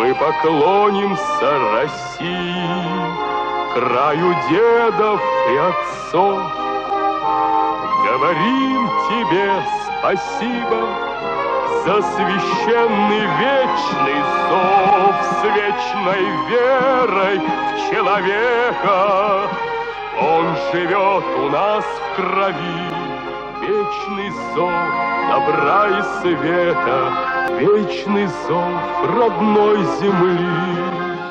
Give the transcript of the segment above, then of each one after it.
мы поклонимся России, краю дедов и отцов. Говорим тебе спасибо за священный вечный зов, с вечной верой в человека. Он живет у нас в крови, вечный зов добра и света, вечный зов родной земли.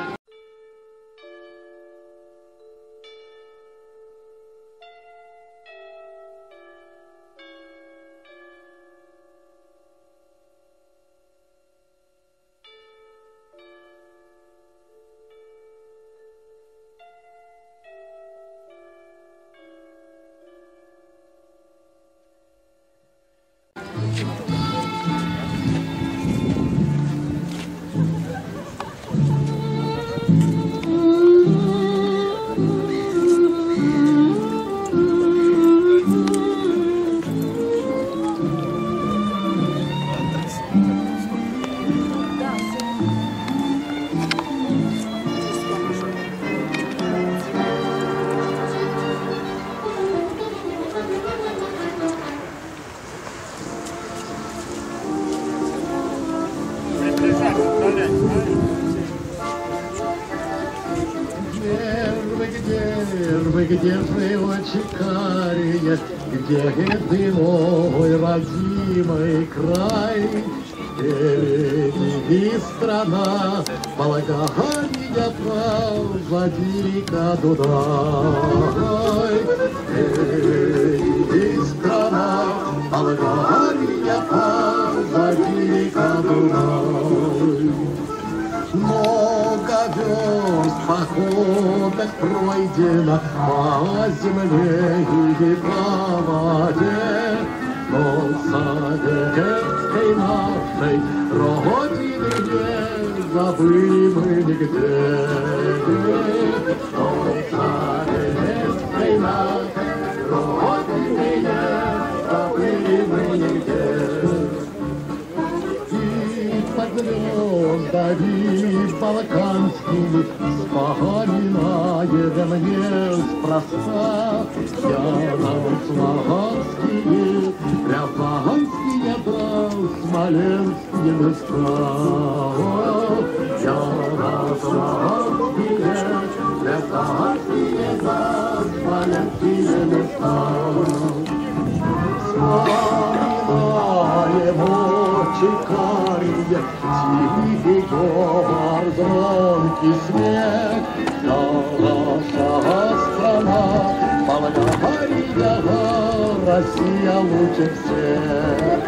Где же очи карие, где ты мой родимый край? Впереди страна, Волгогорья Владимира Дунай. Впереди страна, Волгогорья Владимира Дунай. Много верст походок пройдено по земле и по воде, но советской нашей родины не забыли мы нигде. Но советской нашей родины не забыли мы нигде. Под звездами балканскими вспоминаем неспроста Ярославские, Рязанские, да смоленские места. Ярославские, Рязанские, да смоленские места. Вспоминаем очи карие, тихий говор, звонкий смех. Наша страна, Волгогорья, Россия лучше всех.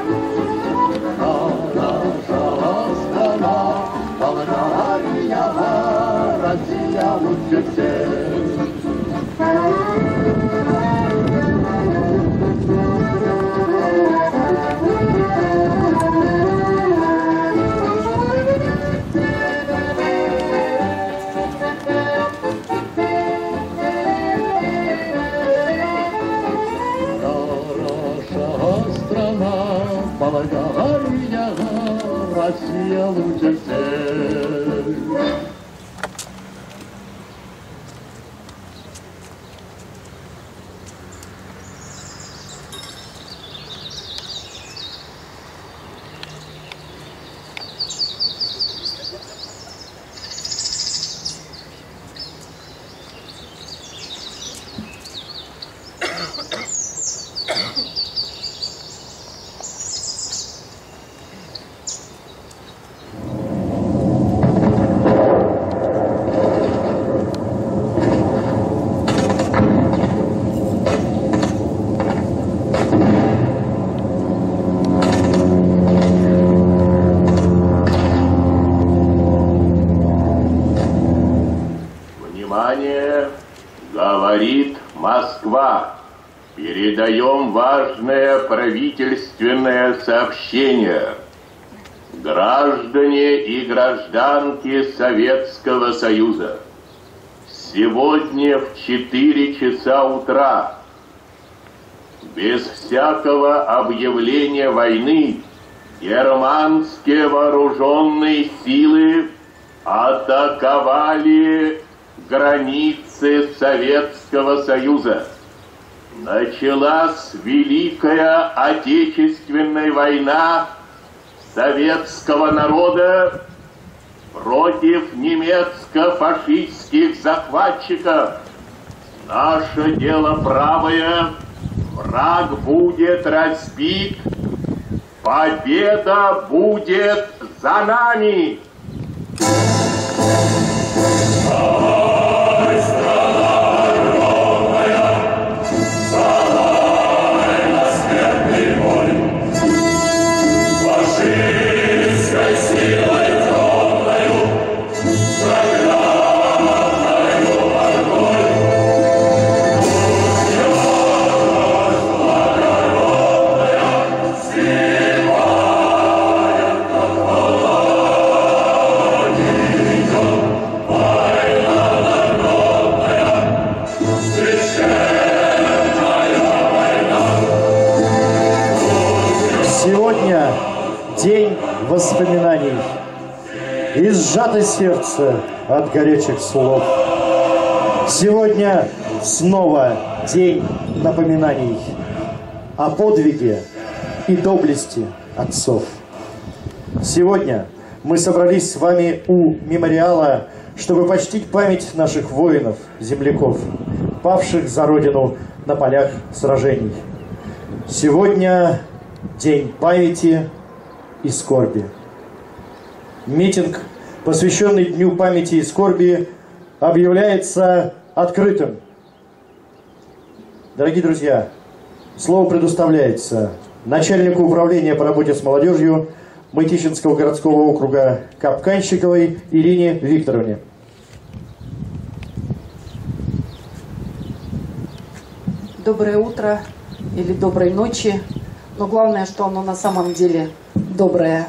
Наша страна, Волгогорья, Россия лучше всех. Волгогорья, Россия лучше всех. Говорит Москва. Передаем важное правительственное сообщение. Граждане и гражданки Советского Союза, сегодня в 4 часа утра, без всякого объявления войны, германские вооруженные силы атаковали границы Советского Союза. Началась Великая Отечественная война советского народа против немецко-фашистских захватчиков. Наше дело правое, враг будет разбит, победа будет за нами! День воспоминаний и сжато сердце от горячих слов. Сегодня снова день напоминаний о подвиге и доблести отцов. Сегодня мы собрались с вами у мемориала, чтобы почтить память наших воинов, земляков, павших за Родину на полях сражений. Сегодня день памяти и скорби. Митинг, посвященный Дню памяти и скорби, объявляется открытым. Дорогие друзья, слово предоставляется начальнику управления по работе с молодежью Мытищинского городского округа Капканщиковой Ирине Викторовне. Доброе утро или доброй ночи, но главное, что оно на самом деле доброе.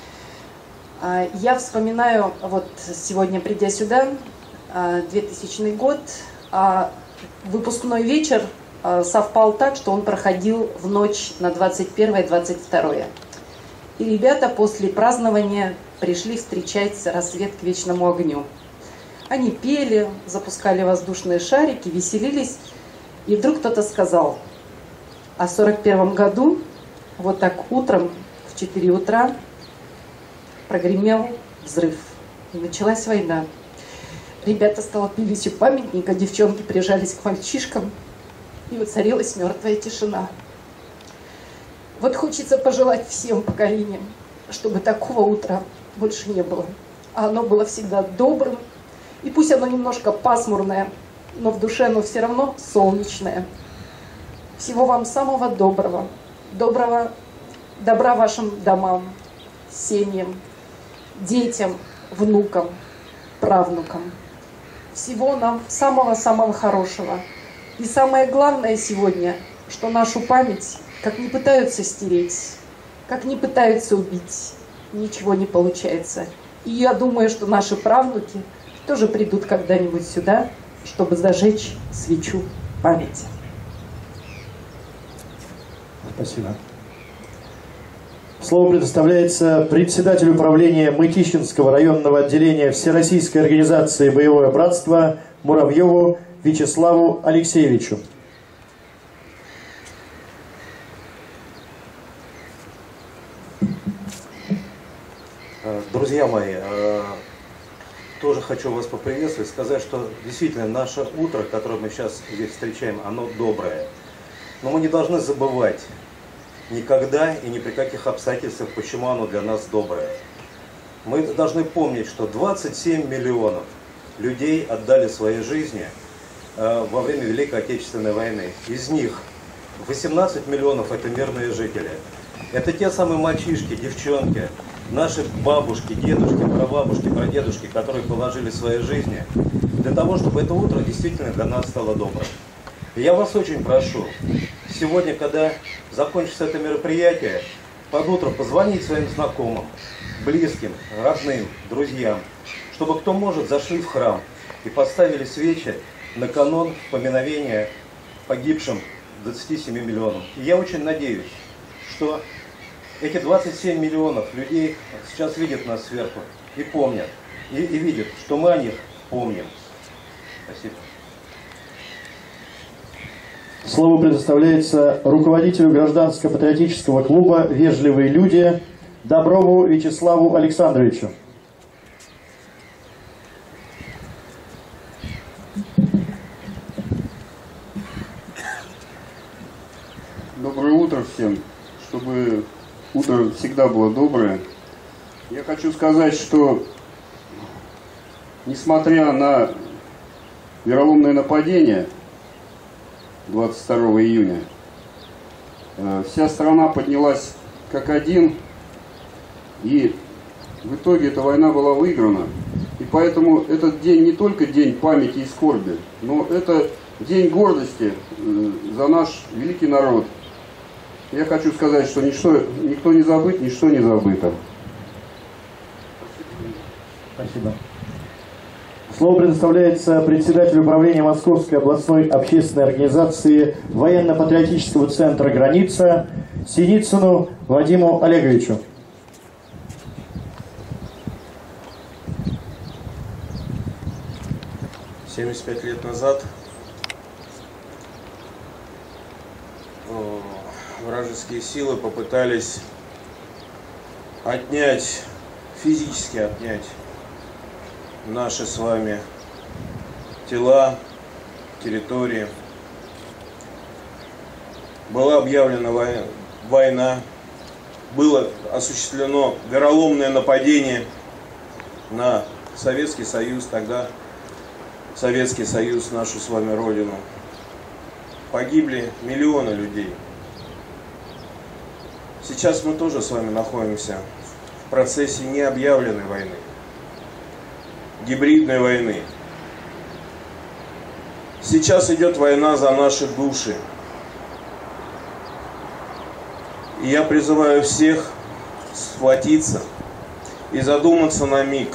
Я вспоминаю, вот сегодня, придя сюда, 2000 год, выпускной вечер совпал так, что он проходил в ночь на 21-22. И ребята после празднования пришли встречать рассвет к вечному огню. Они пели, запускали воздушные шарики, веселились. И вдруг кто-то сказал: а в 41 году, вот так утром, в 4 утра, прогремел взрыв. И началась война. Ребята столпились у памятника, девчонки прижались к мальчишкам, и воцарилась мертвая тишина. Вот хочется пожелать всем поколениям, чтобы такого утра больше не было. А оно было всегда добрым, и пусть оно немножко пасмурное, но в душе оно все равно солнечное. Всего вам самого доброго, добра вашим домам, семьям, детям, внукам, правнукам. Всего нам самого-самого хорошего. И самое главное сегодня, что нашу память, как не пытаются стереть, как не пытаются убить, ничего не получается. И я думаю, что наши правнуки тоже придут когда-нибудь сюда, чтобы зажечь свечу памяти. Спасибо. Слово предоставляется председателю управления Мытищинского районного отделения Всероссийской организации «Боевое братство» Муравьеву Вячеславу Алексеевичу. Друзья мои, тоже хочу вас поприветствовать, сказать, что действительно наше утро, которое мы сейчас здесь встречаем, оно доброе. Но мы не должны забывать никогда и ни при каких обстоятельствах, почему оно для нас доброе. Мы должны помнить, что 27 миллионов людей отдали свои жизни во время Великой Отечественной войны. Из них 18 миллионов это мирные жители. Это те самые мальчишки, девчонки, наши бабушки, дедушки, прабабушки, прадедушки, которые положили свои жизни для того, чтобы это утро действительно для нас стало добрым. И я вас очень прошу, сегодня, когда закончится это мероприятие, под утро позвонить своим знакомым, близким, родным, друзьям, чтобы кто может зашли в храм и поставили свечи на канон поминовения погибшим 27 миллионов. И я очень надеюсь, что эти 27 миллионов людей сейчас видят нас сверху и помнят. и видят, что мы о них помним. Спасибо. Слово предоставляется руководителю гражданско-патриотического клуба «Вежливые люди» Доброву Вячеславу Александровичу. Доброе утро всем, чтобы утро всегда было доброе. Я хочу сказать, что несмотря на вероломное нападение 22 июня, вся страна поднялась как один, и в итоге эта война была выиграна. И поэтому этот день не только день памяти и скорби, но это день гордости за наш великий народ. Я хочу сказать, что никто не забыт, ничто не забыто. Спасибо. Слово предоставляется председателю управления Московской областной общественной организации военно-патриотического центра «Граница» Синицыну Вадиму Олеговичу. — 75 лет назад вражеские силы попытались физически отнять наши с вами тела, территории. Была объявлена война, было осуществлено вероломное нападение на Советский Союз, тогда Советский Союз, нашу с вами родину. Погибли миллионы людей. Сейчас мы тоже с вами находимся в процессе необъявленной войны, гибридной войны. Сейчас идет война за наши души. И я призываю всех схватиться и задуматься на миг,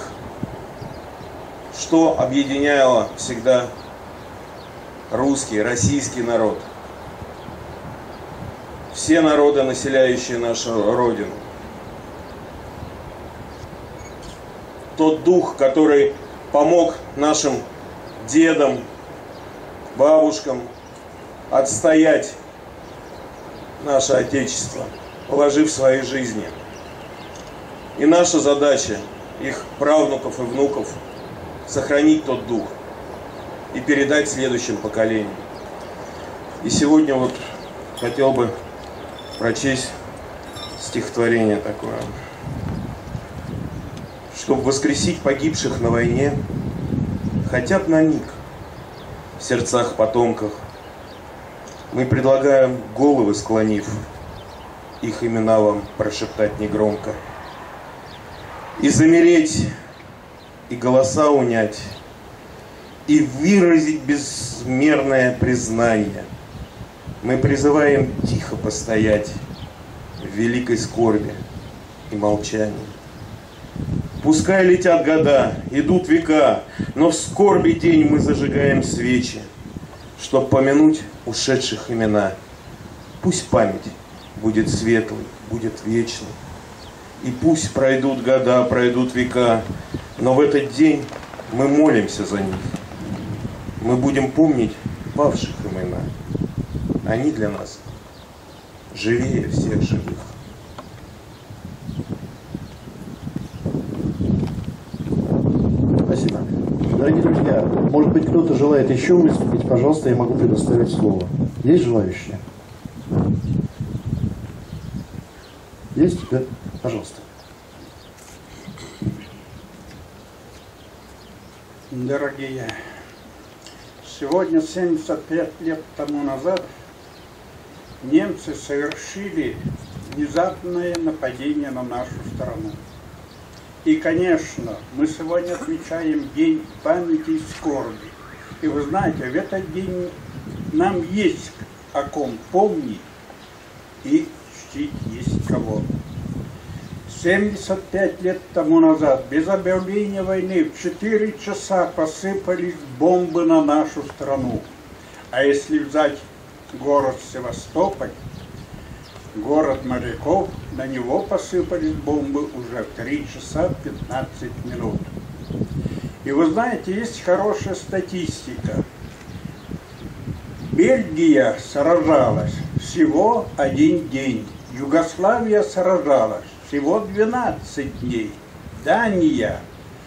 что объединяло всегда русский, российский народ. Все народы, населяющие нашу Родину. Тот дух, который помог нашим дедам, бабушкам отстоять наше Отечество, положив свои жизни. И наша задача, их правнуков и внуков, сохранить тот дух и передать следующим поколениям. И сегодня вот хотел бы прочесть стихотворение такое. Чтобы воскресить погибших на войне, хотя бы на миг, в сердцах потомков, мы предлагаем, головы склонив, их имена вам прошептать негромко. И замереть, и голоса унять, и выразить безмерное признание. Мы призываем тихо постоять в великой скорби и молчании. Пускай летят года, идут века, но в скорби день мы зажигаем свечи, чтоб помянуть ушедших имена. Пусть память будет светлой, будет вечной. И пусть пройдут года, пройдут века, но в этот день мы молимся за них. Мы будем помнить павших имена. Они для нас живее всех живых. Спасибо. Дорогие друзья, может быть, кто-то желает еще выступить, пожалуйста, я могу предоставить слово. Есть желающие? Есть? Да? Пожалуйста. Дорогие, сегодня 75 лет тому назад немцы совершили внезапное нападение на нашу страну. И, конечно, мы сегодня отмечаем День памяти и скорби. И вы знаете, в этот день нам есть о ком помнить и чтить есть кого. 75 лет тому назад, без объявления войны, в 4 часа посыпались бомбы на нашу страну. А если взять город Севастополь, город моряков, на него посыпались бомбы уже в 3 часа 15 минут. И вы знаете, есть хорошая статистика. Бельгия сражалась всего 1 день. Югославия сражалась всего 12 дней. Дания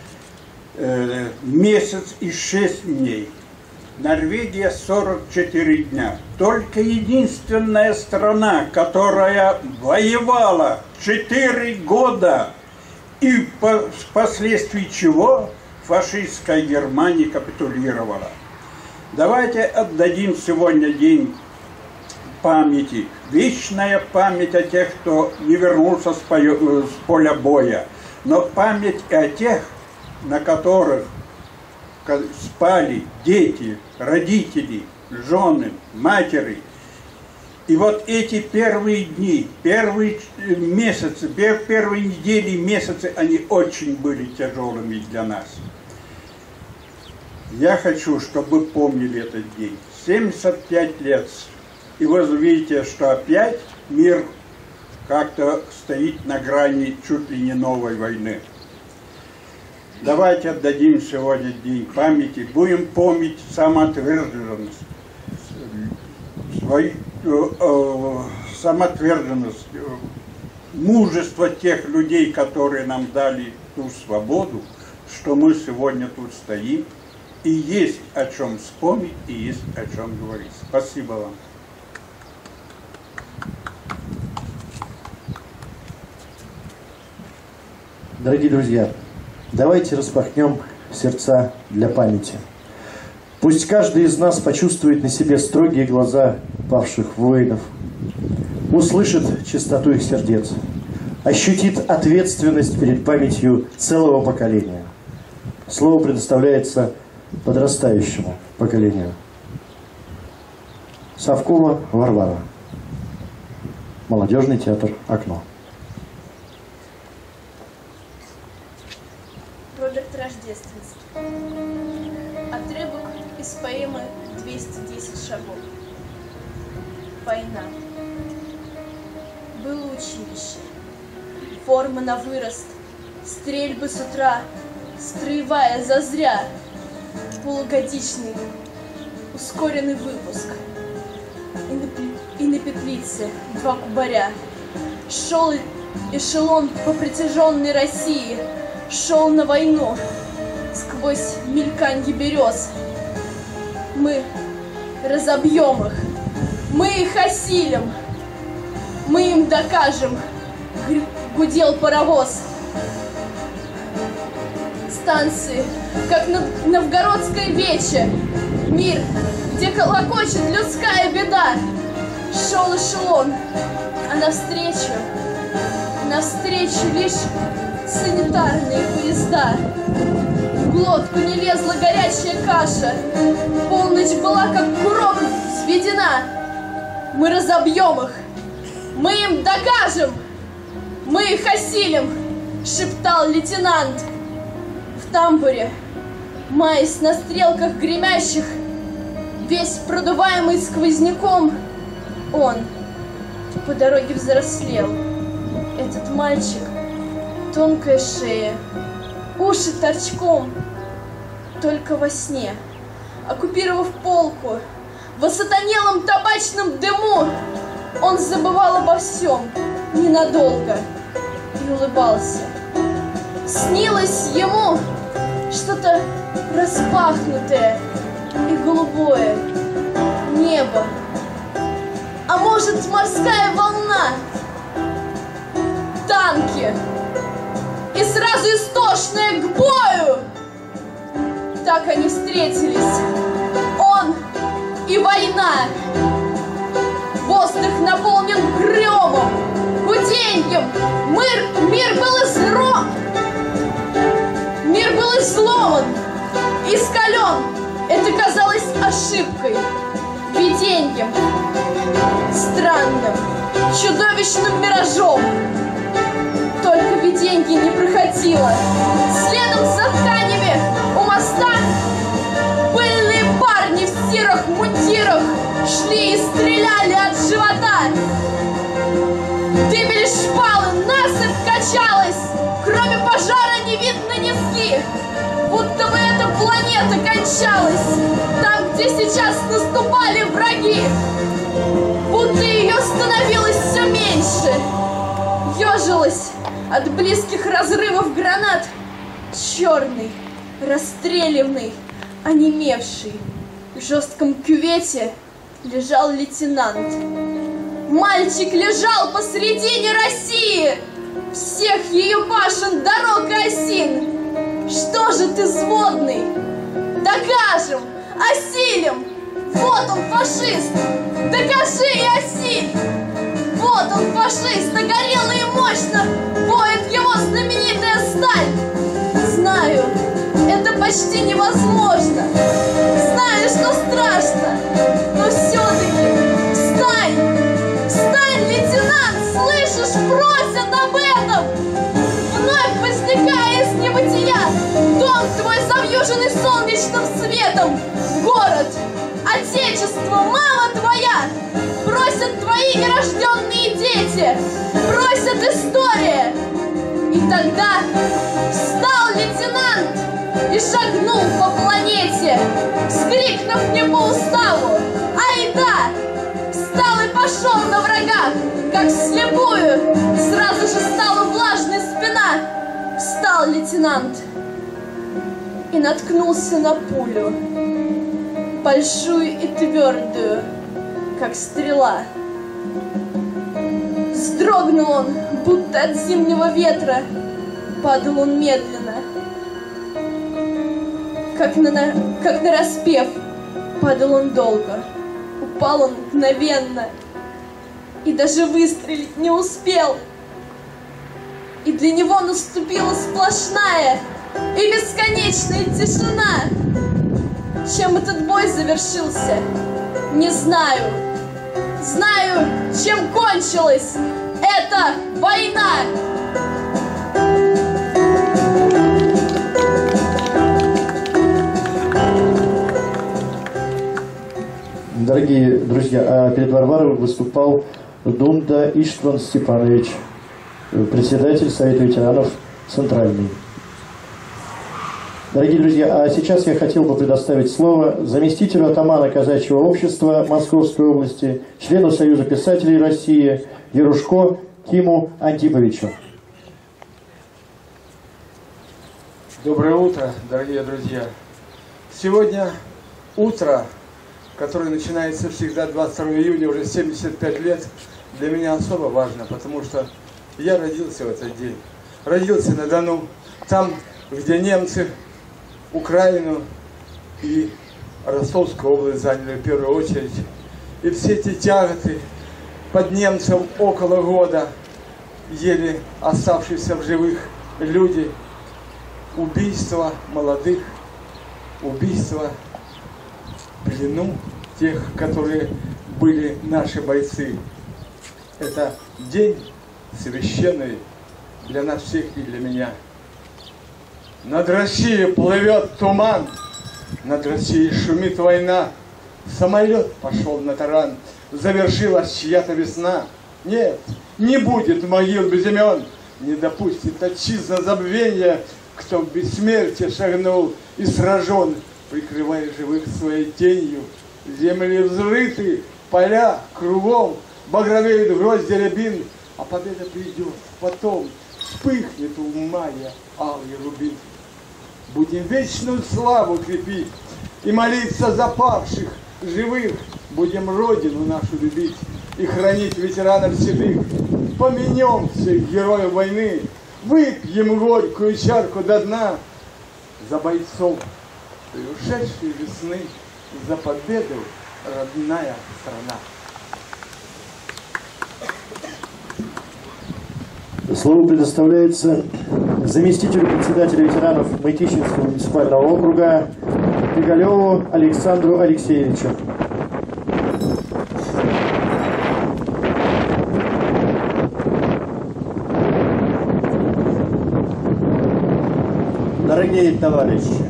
месяц и 6 дней. Норвегия 44 дня. Только единственная страна, которая воевала 4 года, и впоследствии чего фашистская Германия капитулировала. Давайте отдадим сегодня день памяти. Вечная память о тех, кто не вернулся с поля боя. Но память и о тех, на которых спали дети, родители, жены, матери. И вот эти первые дни, первые месяцы, первые недели, месяцы, они очень были тяжелыми для нас. Я хочу, чтобы вы помнили этот день. 75 лет. И вы видите, что опять мир как-то стоит на грани чуть ли не новой войны. Давайте отдадим сегодня день памяти, будем помнить самоотверженность, самоотверженность, мужество тех людей, которые нам дали ту свободу, что мы сегодня тут стоим, и есть о чем вспомнить, и есть о чем говорить. Спасибо вам. Дорогие друзья, давайте распахнем сердца для памяти. Пусть каждый из нас почувствует на себе строгие глаза павших воинов, услышит чистоту их сердец, ощутит ответственность перед памятью целого поколения. Слово предоставляется подрастающему поколению. Савкова Варвара. Молодежный театр «Окно». Роберт Рождественский. Отрывок из поэмы «210 шагов». Война. Было училище. Форма на вырост, стрельбы с утра, строевая зазря, полугодичный, ускоренный выпуск. И на петлице 2 кубаря. Шел эшелон по протяженной России, шел на войну сквозь мельканье берез. Мы разобьем их, мы их осилим, мы им докажем, гудел паровоз. Станции, как новгородское вече, мир, где колокочет людская беда. Шел эшелон, а навстречу лишь санитарные поезда. В глотку не лезла горячая каша, полночь была как курок взведена. Мы разобьем их, мы им докажем, мы их осилим, шептал лейтенант. В тамбуре, маясь на стрелках гремящих, весь продуваемый сквозняком, он по дороге взрослел. Этот мальчик, тонкая шея, уши торчком. Только во сне, оккупировав полку, в осатанелом табачном дыму, он забывал обо всем ненадолго и улыбался. Снилось ему что-то распахнутое и голубое небо, а может, морская волна, танки и сразу истошное к бою. Так они встретились, он и война. Воздух наполнен грёмом, гуденьем, мир был изломан, искален. Это казалось ошибкой, виденьем, странным, чудовищным миражом. Только виденье не проходило. Следом за тканями у моста пыльные парни в серых мундирах шли и стреляли от живота. Дымили шпалы, насыпь качалась, кроме пожара не видно низги. кончалась там, где сейчас наступали враги. Будто ее становилось все меньше. Ежилась от близких разрывов гранат. Черный, расстрелянный, онемевший. В жестком кювете лежал лейтенант. Мальчик лежал посредине России, всех ее башен, дорог и осин. Что же ты, взводный? Докажем, осилим. Вот он, фашист, докажи и осиль. Вот он, фашист, огорело и мощно воет его знаменитая сталь. Знаю, это почти невозможно. Знаю, что страшно, но все-таки встань. Встань, лейтенант, слышишь, просят об этом. Вновь возникая из небытия, дом твой завьюженный солнечным светом. Город, отечество, мама твоя, просят твои нерожденные дети, просят история. И тогда встал лейтенант и шагнул по планете, вскрикнув не по уставу, ай да! Встал и пошел на врага, как вслепую, сразу же стала влажной спина. Встал лейтенант и наткнулся на пулю, большую и твердую, как стрела. Вздрогнул он, будто от зимнего ветра, падал он медленно, как нараспев, падал он долго. Упал он мгновенно и даже выстрелить не успел. И для него наступила сплошная и бесконечная тишина. Чем этот бой завершился, не знаю. Знаю, чем кончилась эта война. Дорогие друзья, а перед Варварой выступал Дунда Иштван Степанович, председатель Совета ветеранов Центральный. Дорогие друзья, а сейчас я хотел бы предоставить слово заместителю атамана Казачьего общества Московской области, члену Союза писателей России Ярушко Киму Антиповичу. Доброе утро, дорогие друзья. Сегодня утро, которое начинается всегда 22 июня, уже 75 лет, для меня особо важно, потому что я родился в этот день. Родился на Дону, там, где немцы Украину и Ростовскую область заняли в первую очередь. И все эти тяготы под немцем около года, еле оставшиеся в живых люди, убийства молодых, убийства в плену тех, которые были наши бойцы. Это день священный для нас всех и для меня. Над Россией плывет туман, над Россией шумит война. Самолет пошел на таран, завершилась чья-то весна. Нет, не будет могил без имен, не допустит отчизна забвения, кто в бессмертие шагнул и сражен, прикрывая живых своей тенью. Земли взрыты, поля кругом, багровеют грозди рябин, а победа придет потом, вспыхнет у мая алый рубин. Будем вечную славу крепить и молиться за павших, живых. Будем Родину нашу любить и хранить ветеранов седых. Помянем всех героев войны, выпьем горькую чарку до дна за бойцов и ушедшей весны, за победу, родная страна. Слово предоставляется заместителю председателя ветеранов Мытищинского муниципального округа Пигалеву Александру Алексеевичу. Дорогие товарищи,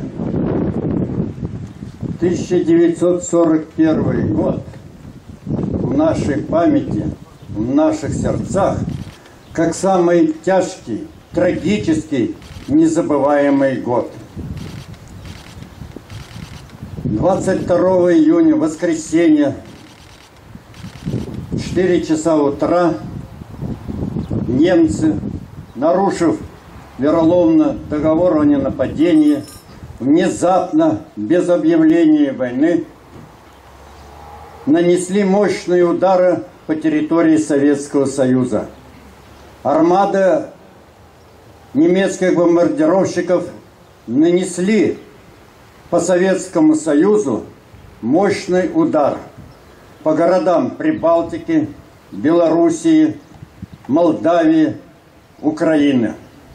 1941 год в нашей памяти, в наших сердцах, как самый тяжкий, трагический, незабываемый год. 22 июня, воскресенье, 4 часа утра, немцы, нарушив вероломно договор о ненападении, внезапно, без объявления войны, нанесли мощные удары по территории Советского Союза. Армада немецких бомбардировщиков нанесли по Советскому Союзу мощный удар по городам Прибалтики, Белоруссии, Молдавии, Украины.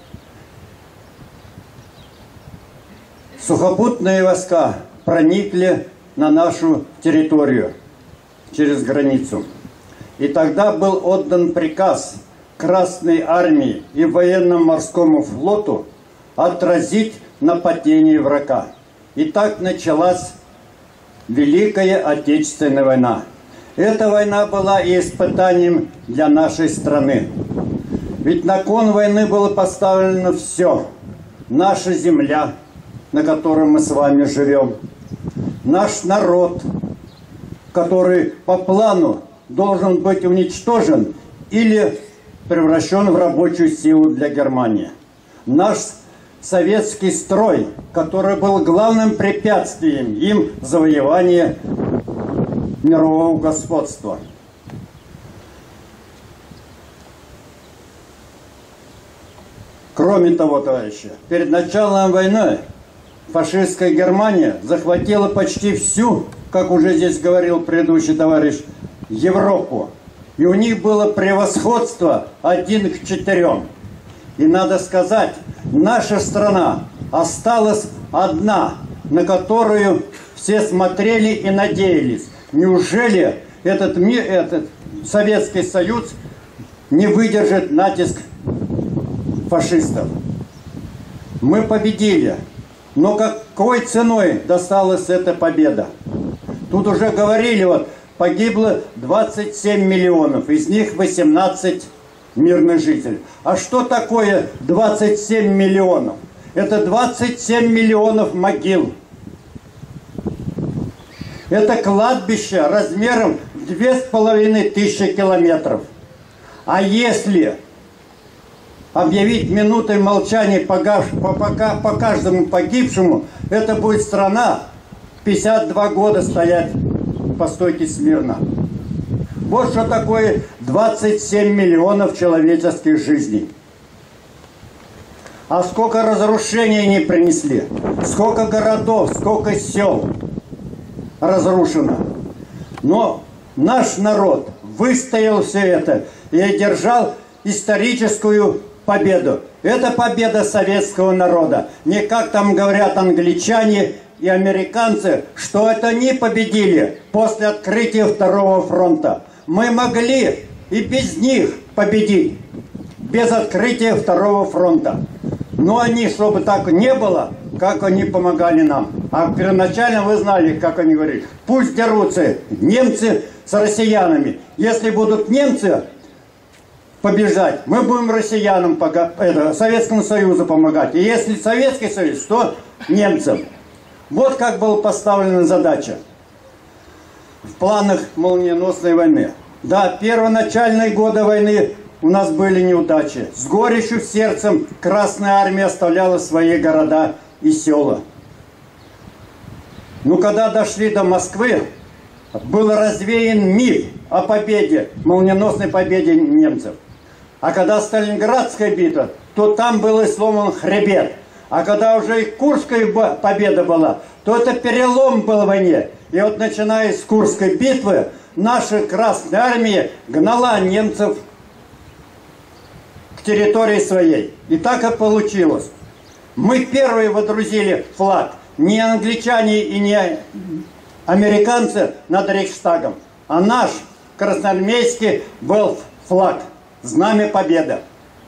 Сухопутные войска проникли на нашу территорию через границу. И тогда был отдан приказ Красной Армии и военно-морскому флоту отразить нападение врага. И так началась Великая Отечественная война. Эта война была и испытанием для нашей страны. Ведь на кон войны было поставлено все. Наша земля, на которой мы с вами живем. Наш народ, который по плану должен быть уничтожен или превращен в рабочую силу для Германии. Наш советский строй, который был главным препятствием им завоевания мирового господства. Кроме того, товарищи, перед началом войны фашистская Германия захватила почти всю, как уже здесь говорил предыдущий товарищ, Европу. И у них было превосходство 1 к 4. И надо сказать, наша страна осталась одна, на которую все смотрели и надеялись. Неужели этот Советский Союз не выдержит натиск фашистов? Мы победили. Но какой ценой досталась эта победа? Тут уже говорили, вот, погибло 27 миллионов, из них 18 мирных жителей. А что такое 27 миллионов? Это 27 миллионов могил. Это кладбище размером в 2500 километров. А если объявить минутой молчания по каждому погибшему, это будет страна 52 года стоять по стойке смирно. Вот что такое 27 миллионов человеческих жизней. А сколько разрушений они принесли, сколько городов, сколько сел разрушено. Но наш народ выстоял все это и одержал историческую победу. Это победа советского народа. Не как там говорят англичане и американцы, что это они победили после открытия Второго фронта. Мы могли и без них победить, без открытия Второго фронта. Но они, чтобы так не было, как они помогали нам. А первоначально вы знали, как они говорили. Пусть дерутся немцы с россиянами. Если будут немцы побеждать, мы будем россиянам, Советскому Союзу помогать. И если Советский Союз, то немцам. Вот как была поставлена задача в планах молниеносной войны. Да, первоначальные годы войны у нас были неудачи. С горечью в сердце Красная Армия оставляла свои города и села. Но когда дошли до Москвы, был развеян миф о победе, молниеносной победе немцев. А когда Сталинградская битва, то там был и сломан хребет. А когда уже и Курская победа была, то это перелом был в войне. И вот начиная с Курской битвы, наша Красная Армия гнала немцев к территории своей. И так и получилось. Мы первые водрузили флаг. Не англичане и не американцы над Рейхстагом, а наш красноармейский был флаг. Знамя Победы.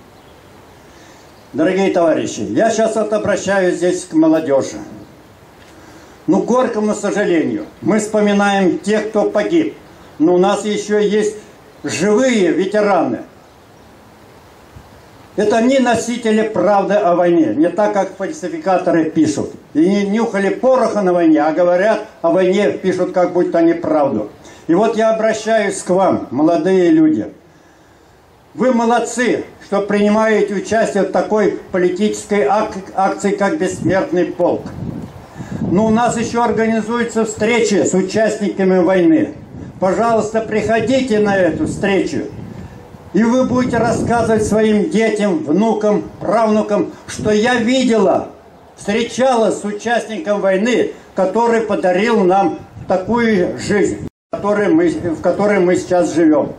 Дорогие товарищи, я сейчас вот обращаюсь здесь к молодежи. Ну, к горькому сожалению, мы вспоминаем тех, кто погиб. Но у нас еще есть живые ветераны. Это они носители правды о войне, не так, как фальсификаторы пишут. И не нюхали пороха на войне, а говорят о войне, пишут как будто они правду. И вот я обращаюсь к вам, молодые люди. Вы молодцы, что принимаете участие в такой политической акции, как «Бессмертный полк». Но у нас еще организуются встречи с участниками войны. Пожалуйста, приходите на эту встречу. И вы будете рассказывать своим детям, внукам, правнукам, что я видела, встречалась с участником войны, который подарил нам такую жизнь, в которой мы сейчас живем.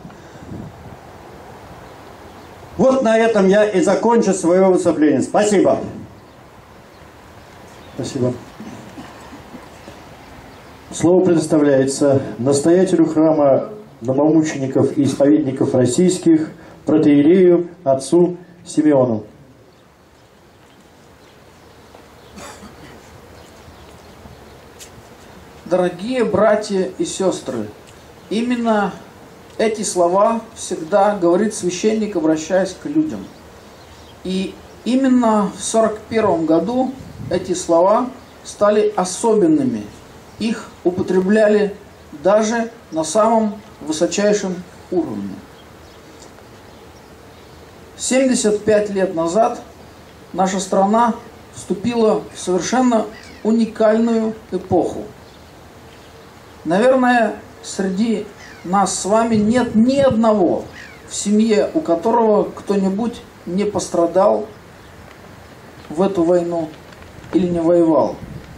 Вот на этом я и закончу свое выступление. Спасибо. Спасибо. Слово предоставляется настоятелю храма новомучеников и исповедников российских, протоиерею отцу Симеону. Дорогие братья и сестры, именно эти слова всегда говорит священник, обращаясь к людям. И именно в 1941 году эти слова стали особенными. Их употребляли даже на самом высочайшем уровне. 75 лет назад наша страна вступила в совершенно уникальную эпоху. Наверное, среди нас с вами нет ни одного в семье, у которого кто-нибудь не пострадал в эту войну или не воевал.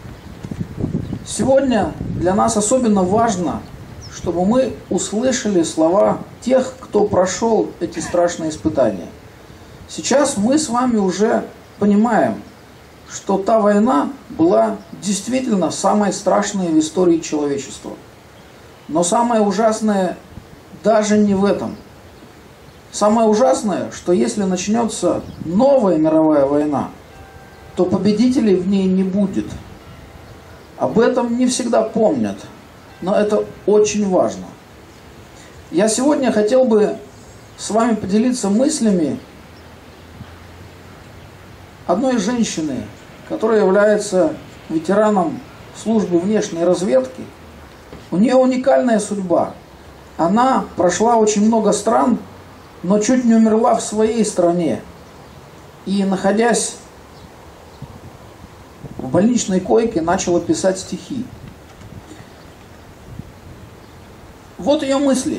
Сегодня для нас особенно важно, чтобы мы услышали слова тех, кто прошел эти страшные испытания. Сейчас мы с вами уже понимаем, что та война была действительно самой страшной в истории человечества. Но самое ужасное даже не в этом. Самое ужасное, что если начнется новая мировая война, то победителей в ней не будет. Об этом не всегда помнят, но это очень важно. Я сегодня хотел бы с вами поделиться мыслями одной женщины, которая является ветераном службы внешней разведки. У нее уникальная судьба. Она прошла очень много стран, но чуть не умерла в своей стране. И, находясь в больничной койке, начала писать стихи. Вот ее мысли.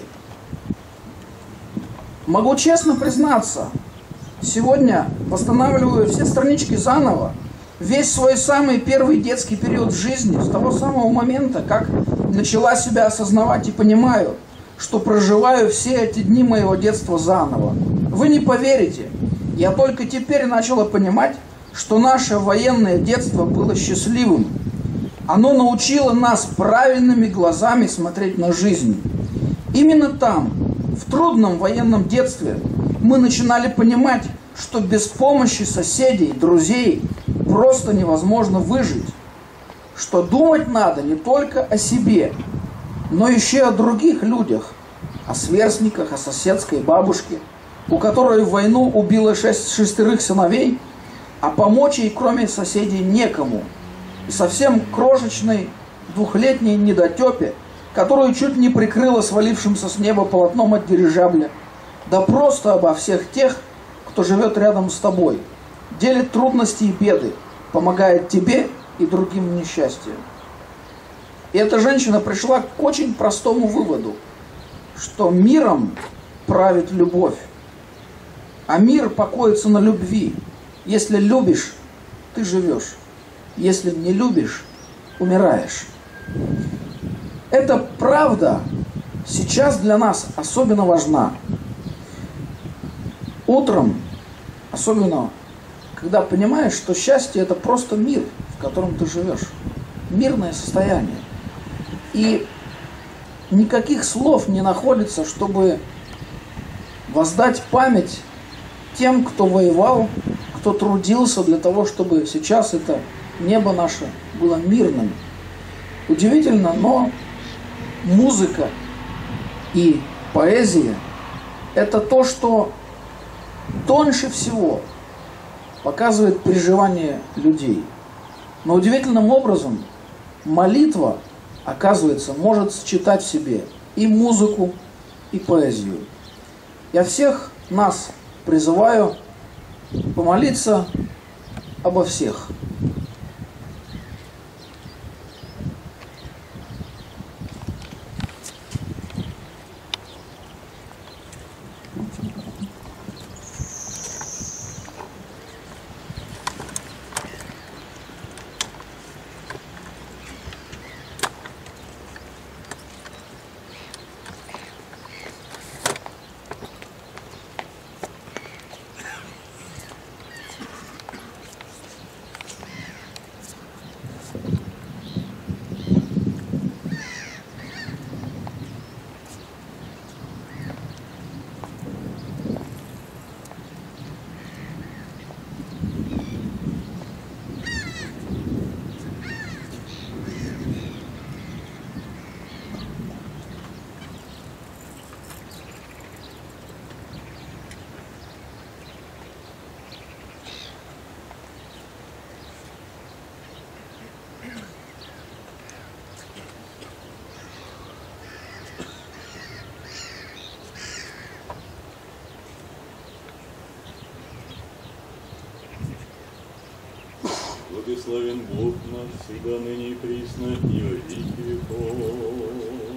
Могу честно признаться, сегодня восстанавливаю все странички заново, весь свой самый первый детский период в жизни, с того самого момента, как начала себя осознавать и понимаю, что проживаю все эти дни моего детства заново. Вы не поверите, я только теперь начала понимать, что наше военное детство было счастливым. Оно научило нас правильными глазами смотреть на жизнь. Именно там, в трудном военном детстве, мы начинали понимать, что без помощи соседей, друзей просто невозможно выжить. Что думать надо не только о себе, но еще и о других людях, о сверстниках, о соседской бабушке, у которой в войну убило 6 сыновей, а помочь ей кроме соседей некому. И совсем крошечной 2-летней недотепе, которую чуть не прикрыло свалившимся с неба полотном от дирижабля. Да просто обо всех тех, кто живет рядом с тобой, делит трудности и беды, помогает тебе и другим в несчастье. И эта женщина пришла к очень простому выводу, что миром правит любовь, а мир покоится на любви. Если любишь, ты живешь. Если не любишь, умираешь. Эта правда сейчас для нас особенно важна. Утром, особенно, когда понимаешь, что счастье – это просто мир, в котором ты живешь. Мирное состояние. И никаких слов не находится, чтобы воздать память тем, кто воевал, кто трудился для того, чтобы сейчас это небо наше было мирным. Удивительно, но музыка и поэзия – это то, что тоньше всего показывает переживание людей. Но удивительным образом молитва, оказывается, может сочетать в себе и музыку, и поэзию. Я всех нас призываю помолиться обо всех. Благословен Бог наш, всегда ныне и присно, и во веки веков.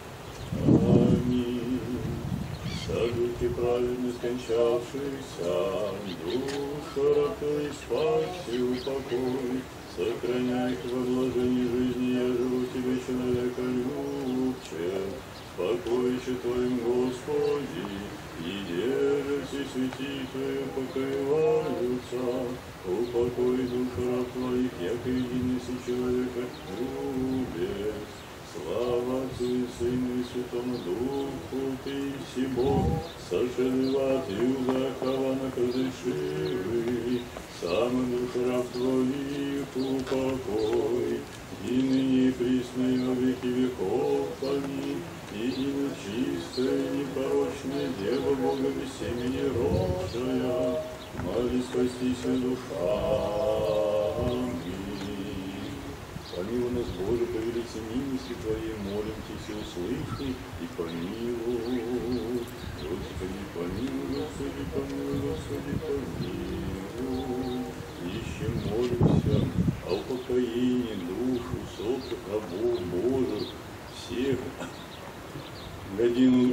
Аминь. Садуки праведно скончавшийся, душу ратуй, спаси, упокой, сохраняй во блажении жизни, я живу тебе, человека любче, спокойче Твоим, Господи, и держи все святи Твои покрываются, упокой душу раб Твоих, яко единый человека любец. Слава Отцу и Сыну и Святому Духу, Ты си Бог, сошедший в ад Юда Хавана разрешивый, сам душу раб Твоих упокой, и ныне и присно и во веки веков. Аминь. Едино чистая, непорочная Дева Бога без семени рождая, моли спастися душа. Аминь. Помилуй нас, Боже, по великой милости Твоей, молим Тебя, услыши и помилуй. Господи, помилуй, Господи, помилуй, Господи, помилуй. Ищем, молимся о упокоении душ усопших рабов Божьих, всех годину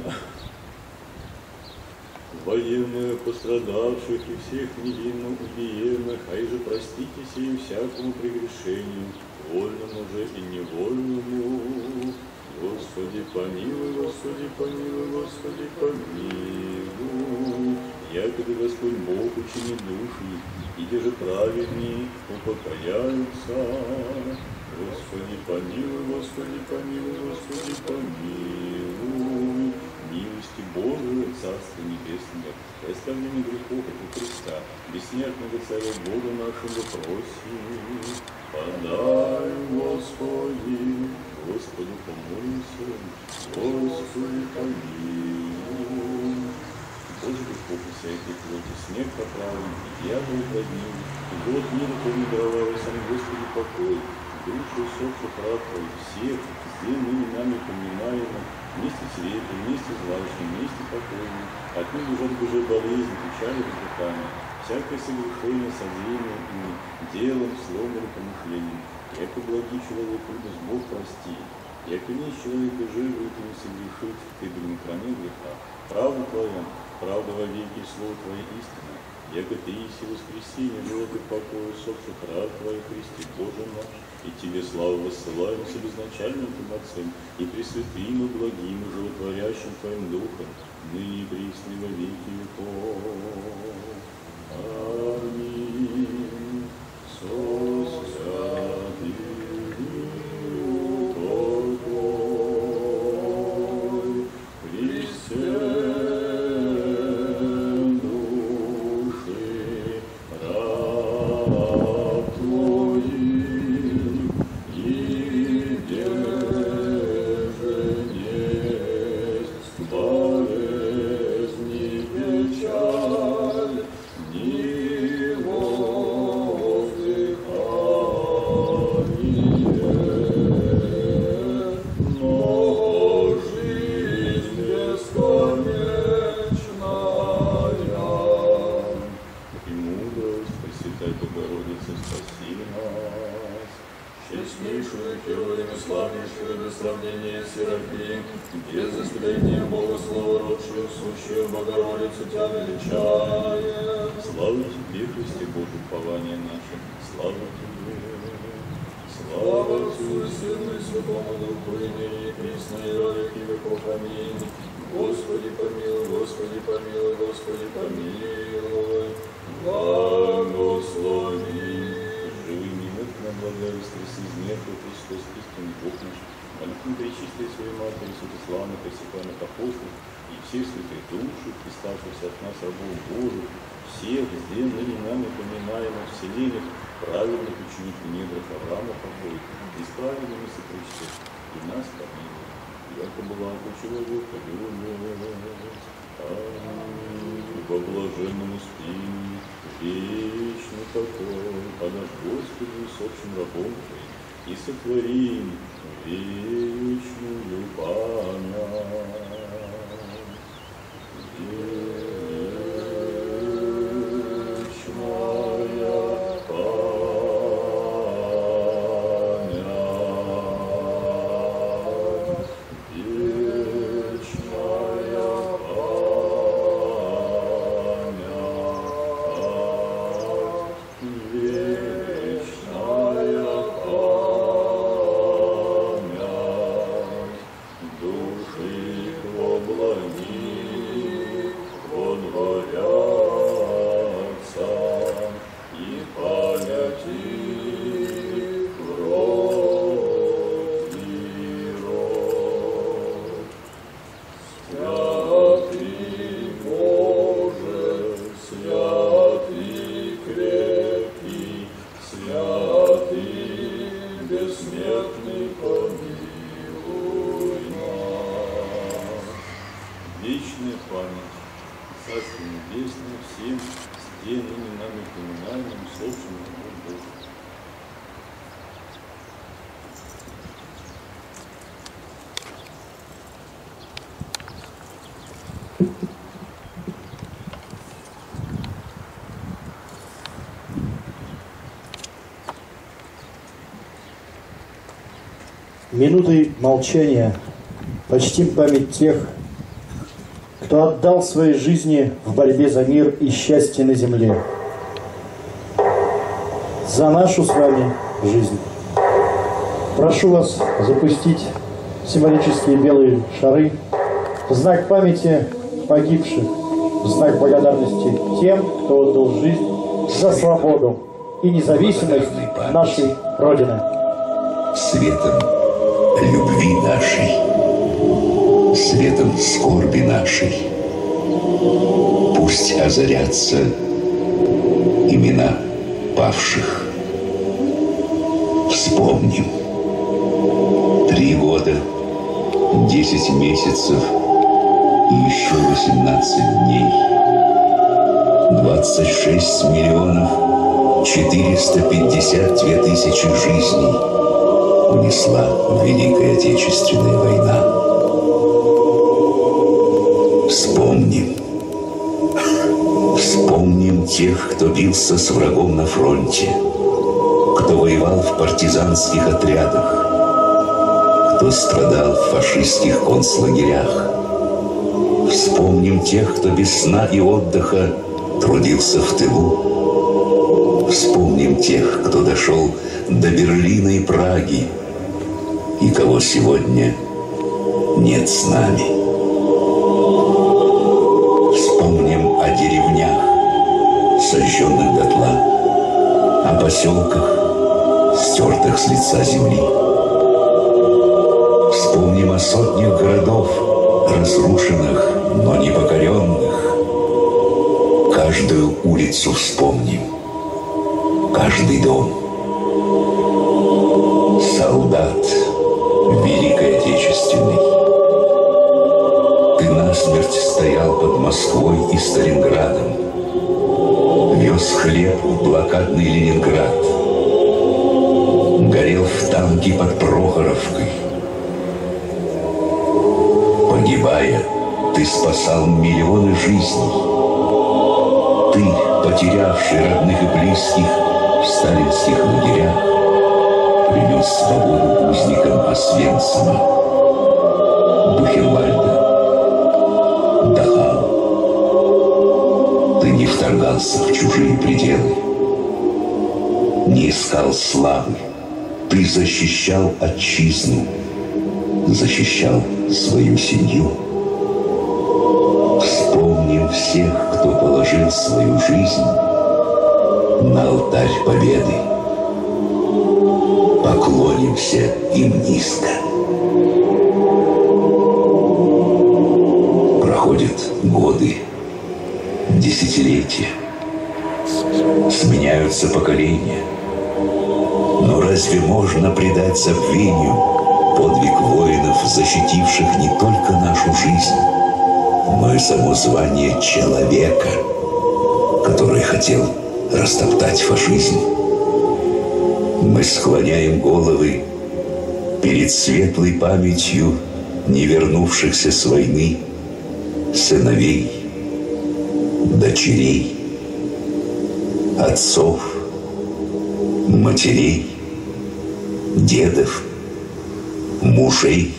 военных пострадавших и всех невинно убиенных, а и же простите сим всякому прегрешению, вольному же и невольному. Господи, помилуй, Господи, помилуй, Господи, помилуй. Якогда Господь Бог учинит души, и те же праведни упокояются. Господи, помилуй, Господи, помилуй, Господи, помилуй. Милости Божией, Царства Небесного, оставление грехов от Христа, бессмертного Царя Бога нашего просим. Подай, Господи, Господу помолимся, Господи, помилуй. Боже, Господь, всякий плоти, снег поправлен, и дьявол поднил, и год мира помидорова, сам Господи покой, душу усопших раб Твоих всех, сделанными нами поминаемо, вместе с рекой, вместе с злачным, вместе покойным, отныне лежат уже болезни, печали, воздыхания, всякое согрешение, содеянное ими, делом, словом или помышлением, яко благий человек, любит Бог прости, яко не человека живет и не согрешит, ты бы не храни греха. Правда Твоя, правда во веки, слово Твое истина, яко Ты иси воскресенье, живот и покой усопших раб Твоих, Христе Боже наш, и Тебе славу воссылаем с безначальным Твоим Отцем, и пресвятым и благим, и животворящим Твоим Духом, ныне и присно и во веки веков. Аминь. Со святым упокой, Христе души раб Твоих, и деже несть болезни печаль. Минутой молчания почтим память тех, кто отдал свои жизни в борьбе за мир и счастье на земле. За нашу с вами жизнь. Прошу вас запустить символические белые шары в знак памяти погибших, в знак благодарности тем, кто отдал жизнь за свободу и независимость нашей Родины. Светом любви нашей, светом скорби нашей, пусть озарятся имена павших. Вспомним. 3 года, 10 месяцев и еще 18 дней. 26 миллионов 452 тысячи жизней унесла Великая Отечественная война. Вспомним. Вспомним тех, кто бился с врагом на фронте, кто воевал в партизанских отрядах, кто страдал в фашистских концлагерях. Вспомним тех, кто без сна и отдыха трудился в тылу. Вспомним тех, кто дошел до Берлина и Праги, и кого сегодня нет с нами. Вспомним о деревнях, сожженных дотла, о поселках, стертых с лица земли. Вспомним о сотнях городов, разрушенных, но не покоренных. Каждую улицу вспомним, каждый дом. Солдат Великой Отечественной, ты насмерть стоял под Москвой и Сталинградом, вез хлеб в блокадный Ленинград, горел в замки под Прохоровкой. Погибая, ты спасал миллионы жизней. Ты, потерявший родных и близких в сталинских лагерях, принес свободу узникам Освенцима, Бухенвальда, Дахау. Ты не вторгался в чужие пределы, не искал славы. Ты защищал отчизну, защищал свою семью. Вспомним всех, кто положил свою жизнь на алтарь победы. Поклонимся им низко. Проходят годы, десятилетия, сменяются поколения. Но разве можно предать забвению подвиг воинов, защитивших не только нашу жизнь, но и само звание человека, который хотел растоптать фашизм? Мы склоняем головы перед светлой памятью не вернувшихся с войны сыновей, дочерей, отцов, матерей, дедов, мужей,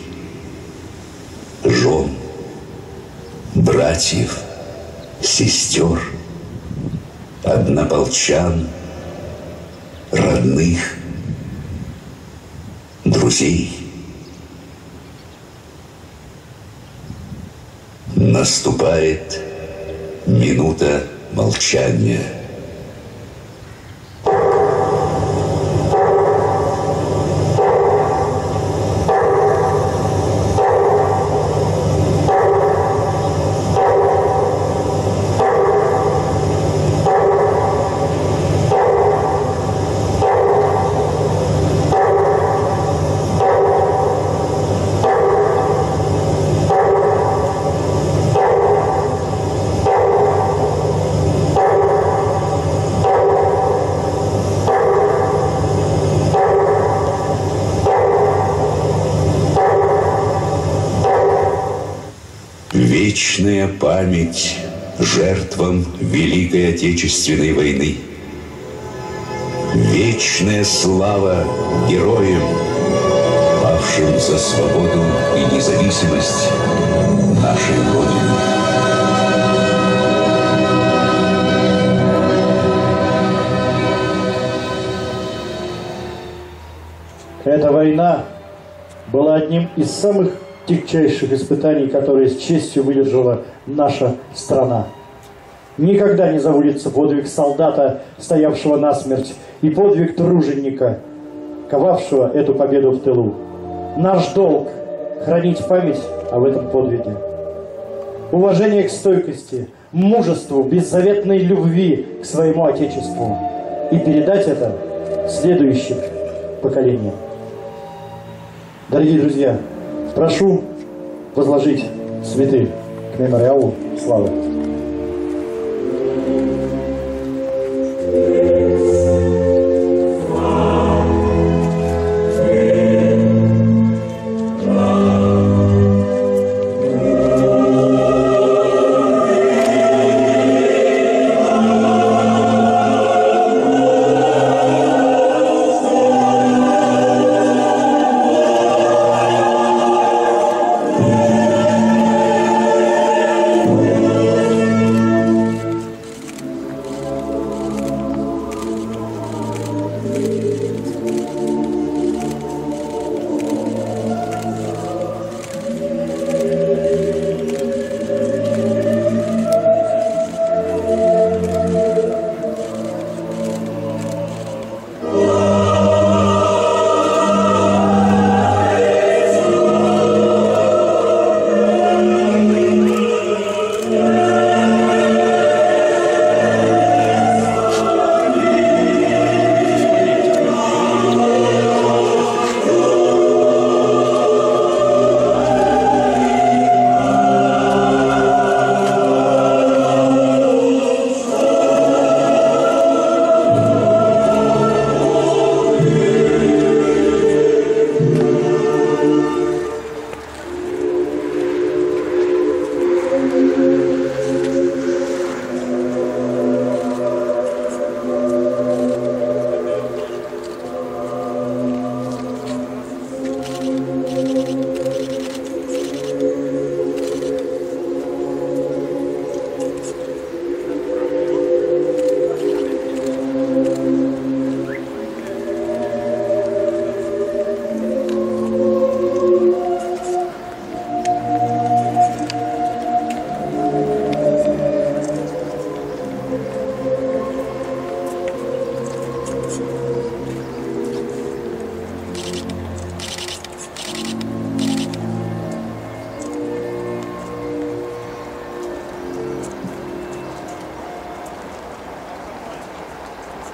жен, братьев, сестер, однополчан, родных, друзей. Наступает минута молчания. Вечная память жертвам Великой Отечественной войны. Вечная слава героям, павшим за свободу и независимость нашей Родины. Эта война была одним из самых тягчайших испытаний, которые с честью выдержала наша страна. Никогда не забудется подвиг солдата, стоявшего насмерть, и подвиг труженика, ковавшего эту победу в тылу. Наш долг – хранить память об этом подвиге. Уважение к стойкости, мужеству, беззаветной любви к своему Отечеству и передать это следующим поколениям. Дорогие друзья, прошу возложить цветы к мемориалу славы.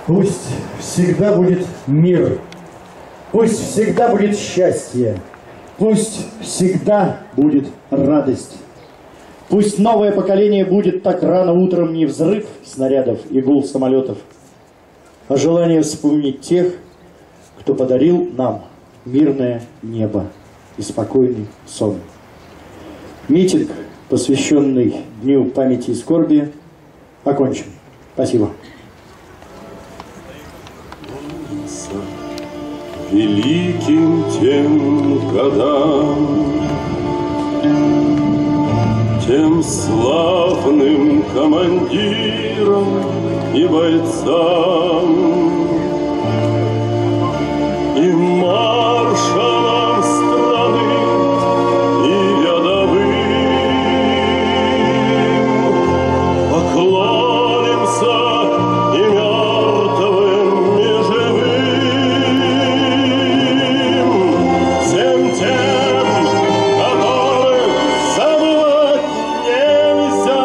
Пусть всегда будет мир, пусть всегда будет счастье, пусть всегда будет радость. Пусть новое поколение будет так рано утром не взрыв снарядов и гул самолетов, а желание вспомнить тех, кто подарил нам мирное небо и спокойный сон. Митинг, посвященный Дню памяти и скорби, окончен. Спасибо. Великим тем годам, тем славным командирам и бойцам, и маршалам страны, и рядовым поклонимся и мертвым, и живым, всем тем, которых забывать нельзя.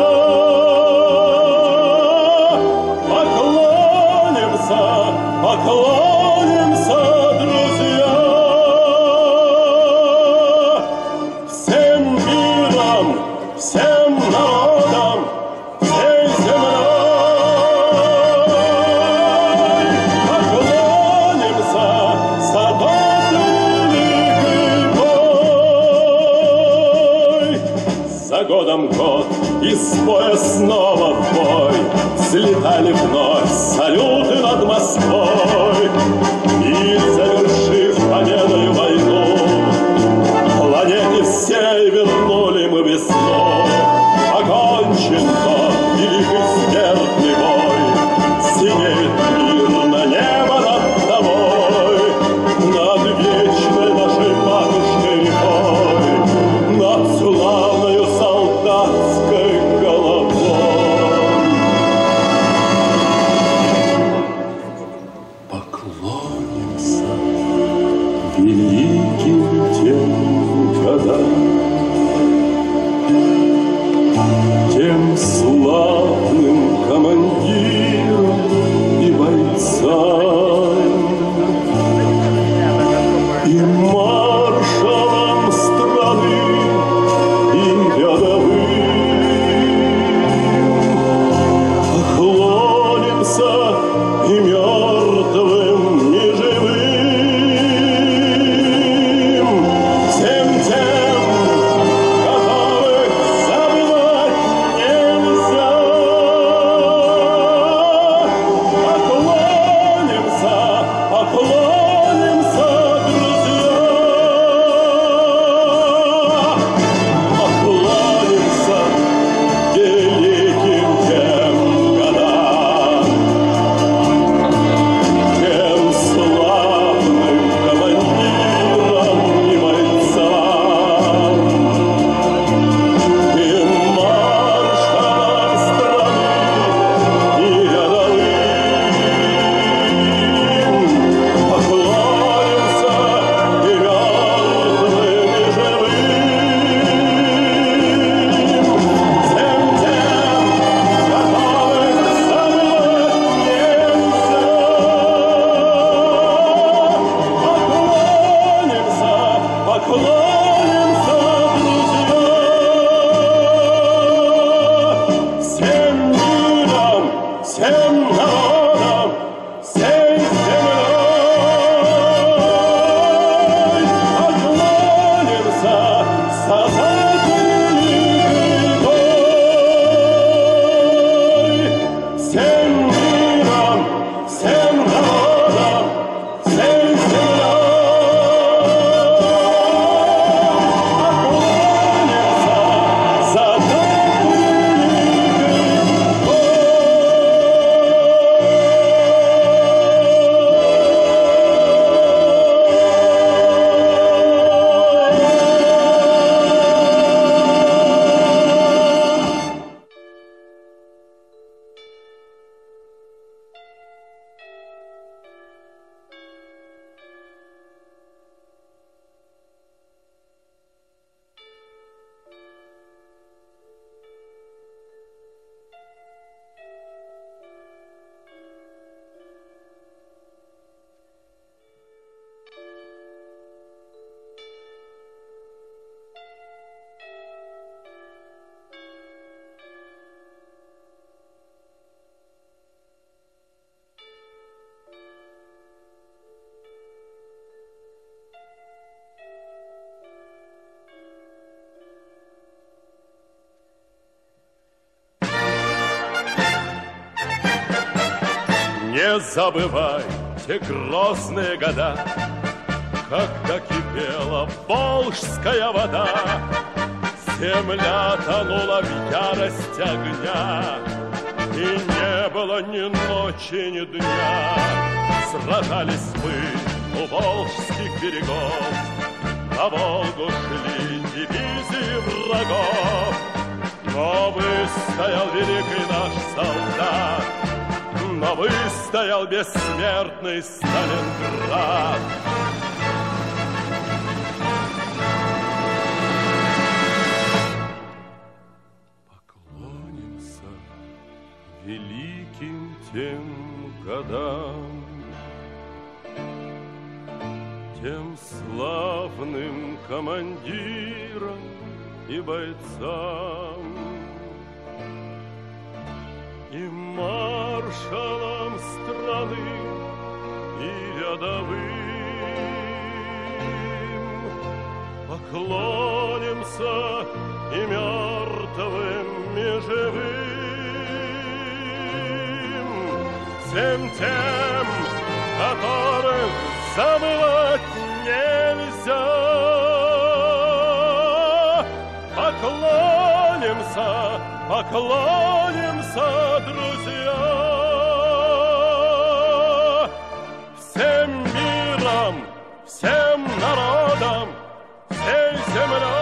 Поклонимся, поклонимся, друзья, всем миром, всем народам, всей землей. Поклонимся за тот великий бой. За годом год, и с боя снова в бой взлетали вновь салюты над Москвой. И, завершив победою войну, планете всей вернули мы весну. Окончен тот великий смертный бой, синеет мирно небо над тобой, над вечной нашей матушкой рекой, над славною солдатской головой. Поклонимся великим тем годам, тем славным командирам и бойцам, и маршалам страны, и рядовым. Поклонимся и мертвым, и живым, всем тем, которых забывать нельзя. забывайте грозные года, когда кипела волжская вода, земля тонула в ярости огня, и не было ни ночи, ни дня. Сражались мы у волжских берегов, на Волгу шли дивизии врагов, но выстоял великий наш солдат, но выстоял бессмертный Сталинград. Поклонимся великим тем годам, тем славным командирам и бойцам, и маршалам страны, и рядовым. Поклонимся и мертвым, и живым, всем тем, которых забывать нельзя. Поклонимся, поклонимся, друзья, всем миром, всем народам, всей землей.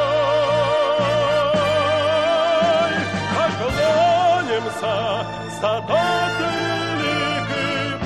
Поклонимся за тот великий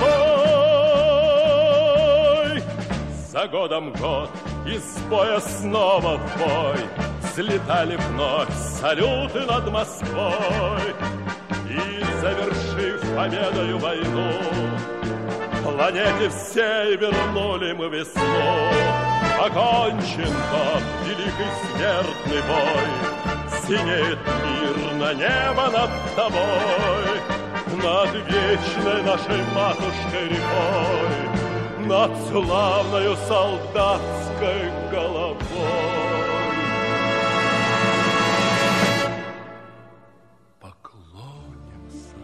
бой. За годом год, из боя снова в бой, слетали вновь салюты над Москвой. И, завершив победою войну, планете всей вернули мы весну. Окончен тот великий смертный бой, синеет мирно небо над тобой, над вечной нашей матушкой рекой, над славною солдатской головой. Поклонимся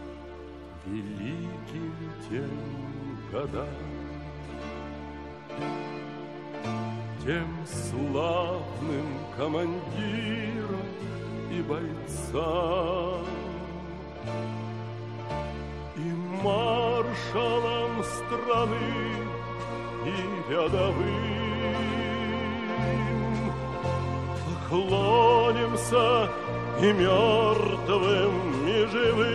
великим тем годам, тем славным командирам и бойцам, и маршалам страны, и рядовым. Поклонимся и мертвым, и живым,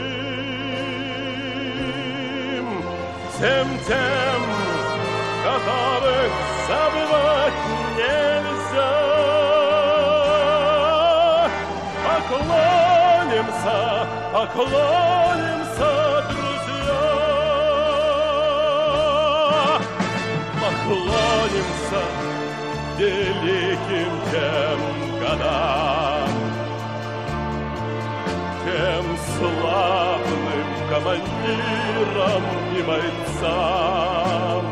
всем тем, которых забывать нельзя. Поклонимся, поклонимся, друзья, поклонимся великим тем годам, тем славным командирам и бойцам,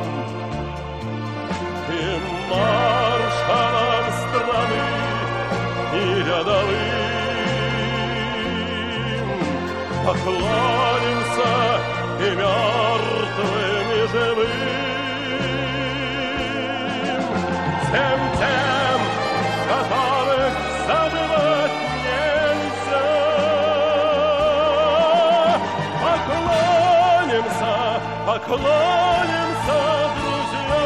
и маршалам страны, и рядовым. Поклонимся и мертвым, и живым, всем тем, которых забывать нельзя. Поклонимся, поклонимся, друзья,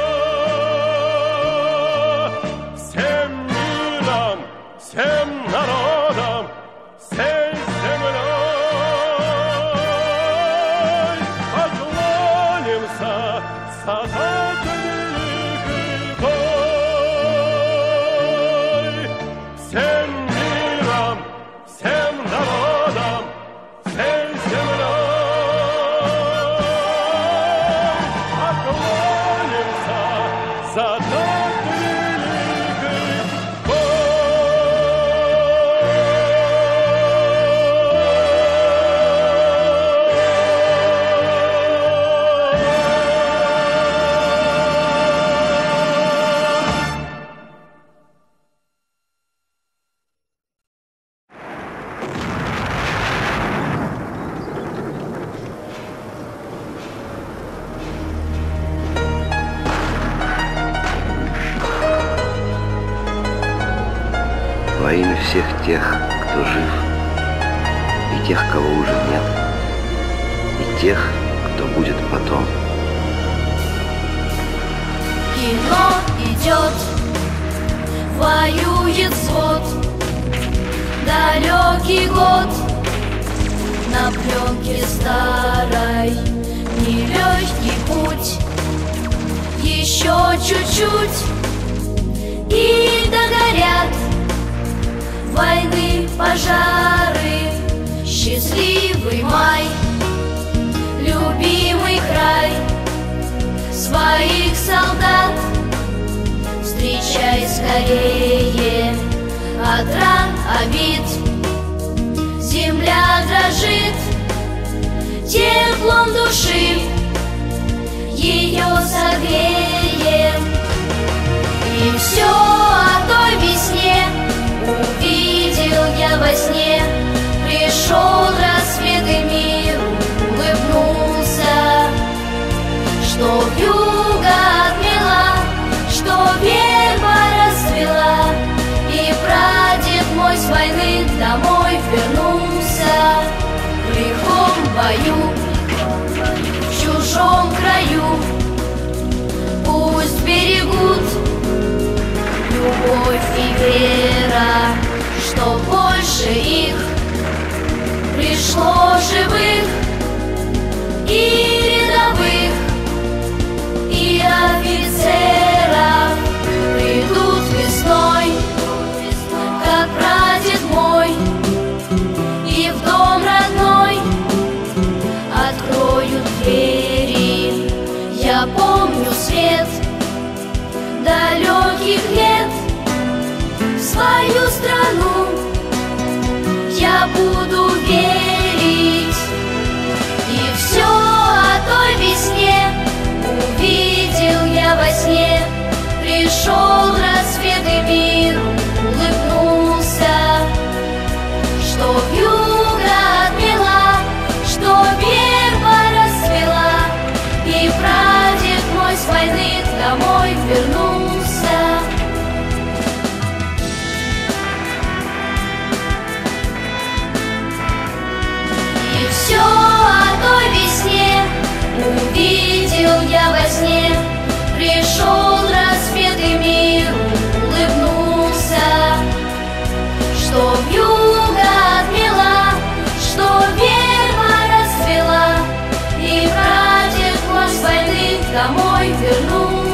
всем миром, всем народам, всей землей. Поклонимся за тот великий бой, всем миром, всем народам, всей землей. Поклонимся за тот великий бой. имя всех тех, кто жив, и тех, кого уже нет, и тех, кто будет потом. Кино идет, воюет взвод, далекий год, на пленке старой, нелегкий путь, еще чуть-чуть, и догорят войны, пожары, счастливый май, любимый край, своих солдат встречай скорее, от ран, обид земля дрожит, теплом души ее согреем. И все о той весне увидел я во сне, пришел рассвет и мир улыбнулся, что вьюга отмела, что верба расцвела, и прадед мой с войны домой вернулся. В лихом бою, в чужом краю, пусть берегут любовь и вера, что больше их пришло живых и рядовых, и офицеров. Придут весной, как прадед мой, и в дом родной откроют двери. Я помню свет далеких лет, в свою страну я буду верить. И все о той весне увидел я во сне, пришел рассвет и мир улыбнулся, что вьюга отмела, что верба расцвела, и прадед мой с войны домой вернулся. И все о той весне увидел я во сне, пришел рассвет и мир улыбнулся, что вьюга отмела, что верба расцвела, и прадед мой с войны домой вернулся.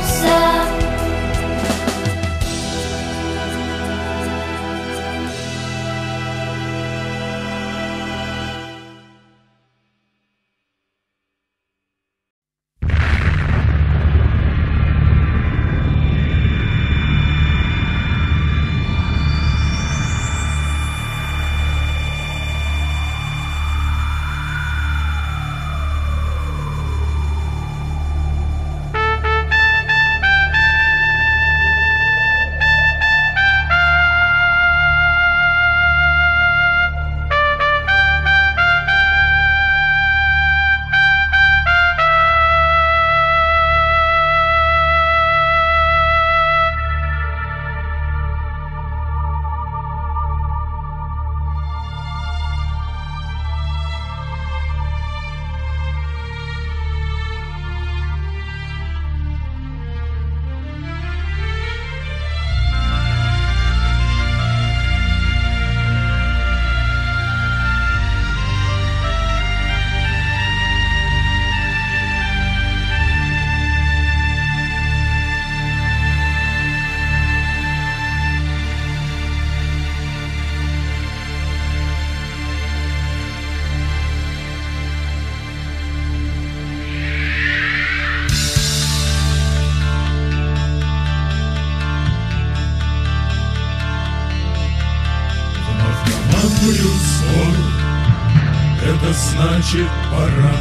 Это значит пора.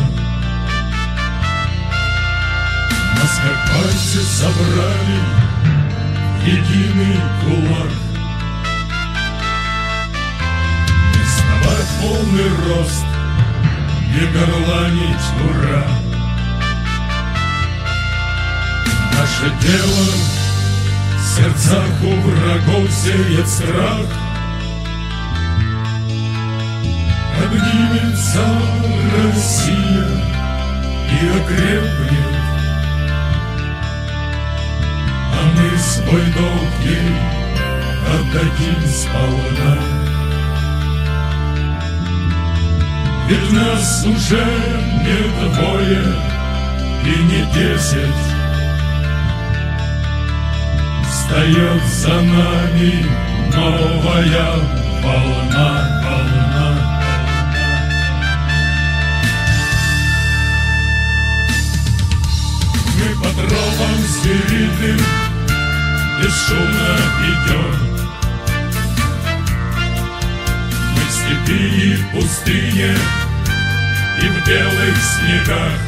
Нас как пальцы собрали в единый кулак. Не вставать полный рост, не горланить ура. Наше дело в сердцах у врагов сеет страх Поднимется Россия и окрепнет, а мы свой долг ей отдадим сполна. Ведь нас уже не двое и не 10, встает за нами новая волна. Мы по тропам звериным бесшумно идем. Мы в степи и в пустыне, и в белых снегах.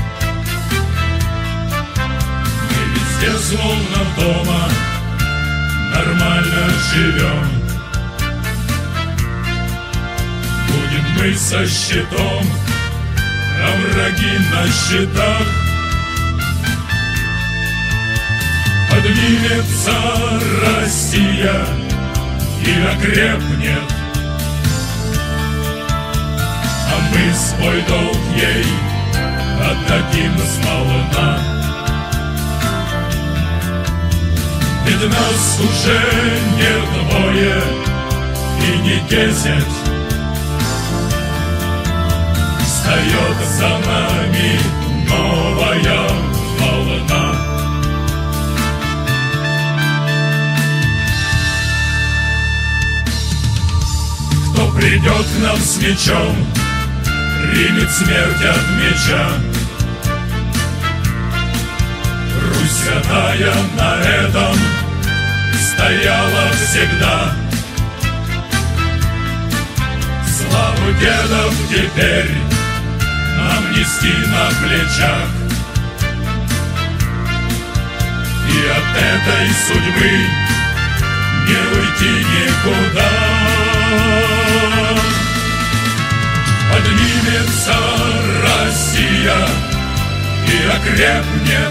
Мы везде словно дома нормально живем. Будем мы со щитом, а враги на щитах. Поднимется Россия и окрепнет, а мы свой долг ей отдадим сполна. Ведь нас уже не двое и не 10, встает за нами новая волна. Кто придет к нам с мечом, примет смерть от меча. Русь святая на этом стояла всегда. Славу дедов теперь нам нести на плечах. И от этой судьбы не уйти никуда. Поднимется Россия и окрепнет,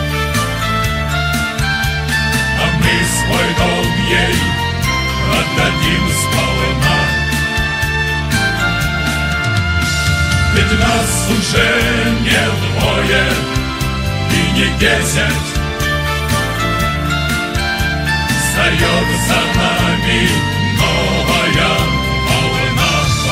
а мы свой долг ей отдадим сполна. Ведь нас уже не двое и не 10, встает за нами новая волна.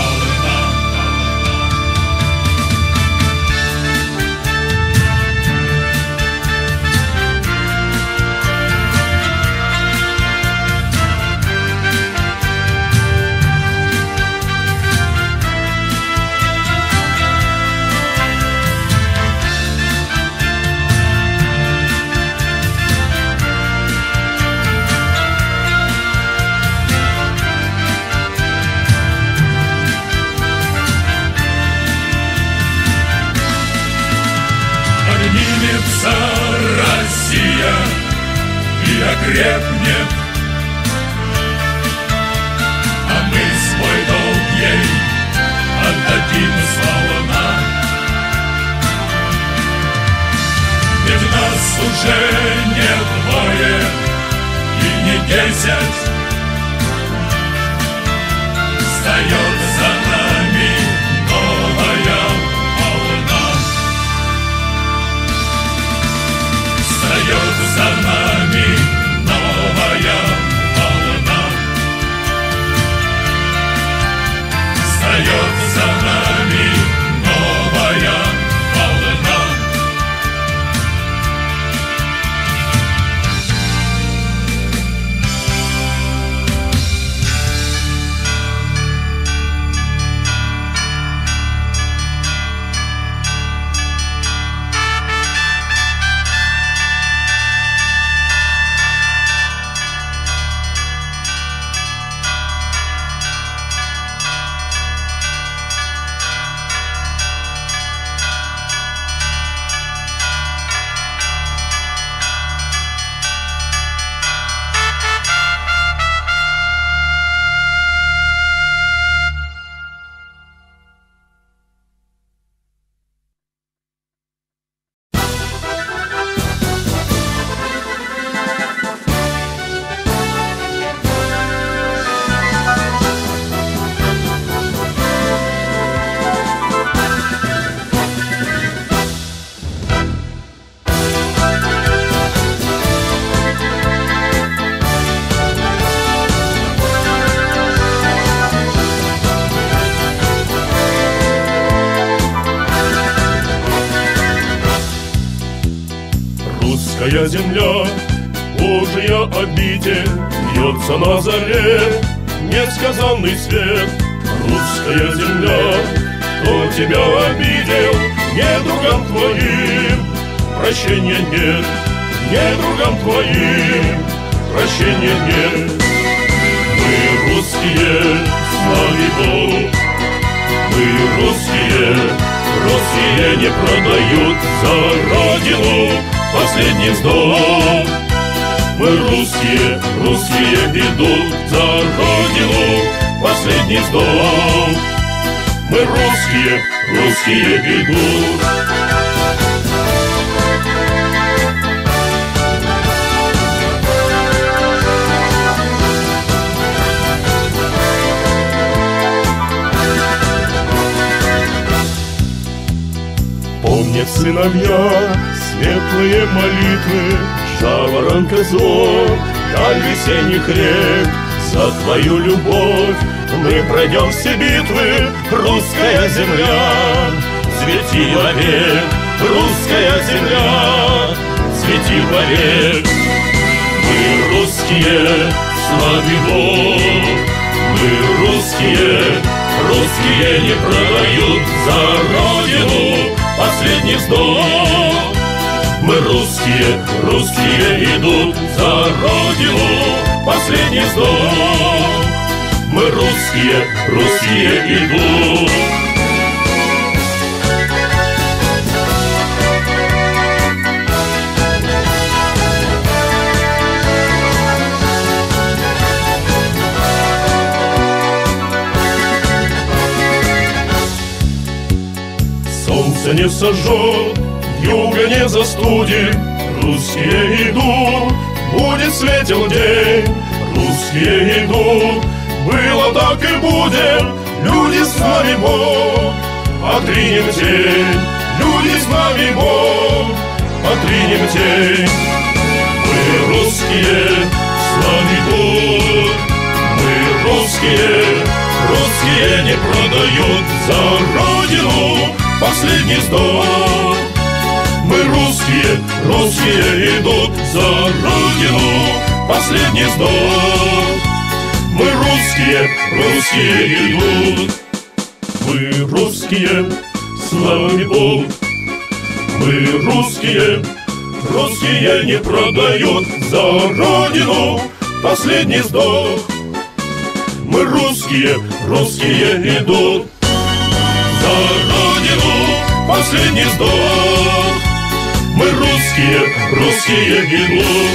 Поднимется Россия и окрепнет, а мы свой долг ей отдадим сполна. Ведь нас уже не двое и не 10, встает за нами новая волна. Встает за нами новая волна. Встает за нами новая волна. русская земля, Божия обитель, бьется на заре несказанный свет. Русская земля, кто тебя обидел, недругам твоим прощения нет, недругам твоим прощения нет. Мы русские, слава Богу, мы русские, русские не продают за родину последний вздох. Мы русские, русские идут за родину последний вздох. Мы русские, русские идут. Помнят сыновья светлые молитвы, жаворонка зов, даль весенних рек. За твою любовь мы пройдем все битвы, русская земля, цвети вовек, русская земля, цвети вовек. Мы русские, слави Бог, мы русские, русские не продают за родину последний вздох. Мы русские, русские идут за родину последний вздох. Мы русские, русские идут. Солнце не сожжет, юга не застудит, русские идут, будет светел день, русские идут, было так и будет, люди с нами Бог, отринем тень, люди с нами Бог, отринем тень. Мы русские, слави Бог, мы русские, русские не продают за родину последний вздох. Мы русские, русские идут за родину последний вздох. Мы русские, русские идут. Мы русские, слава Богу. Мы русские, русские не продают за родину последний вздох. Мы русские, русские идут за родину последний вздох. Мы русские, русские идут.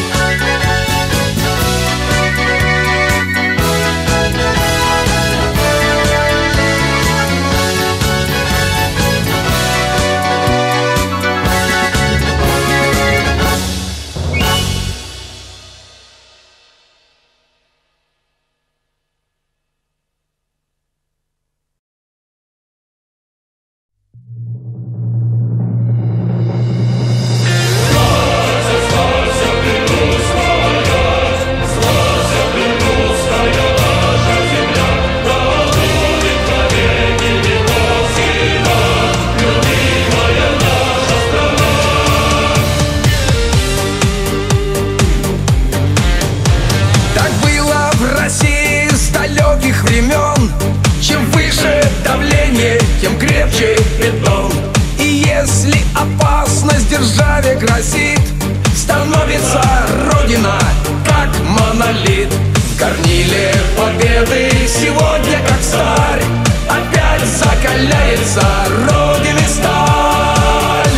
Грозит, становится Родина, как монолит. В горниле победы сегодня, как сталь, опять закаляется Родины сталь.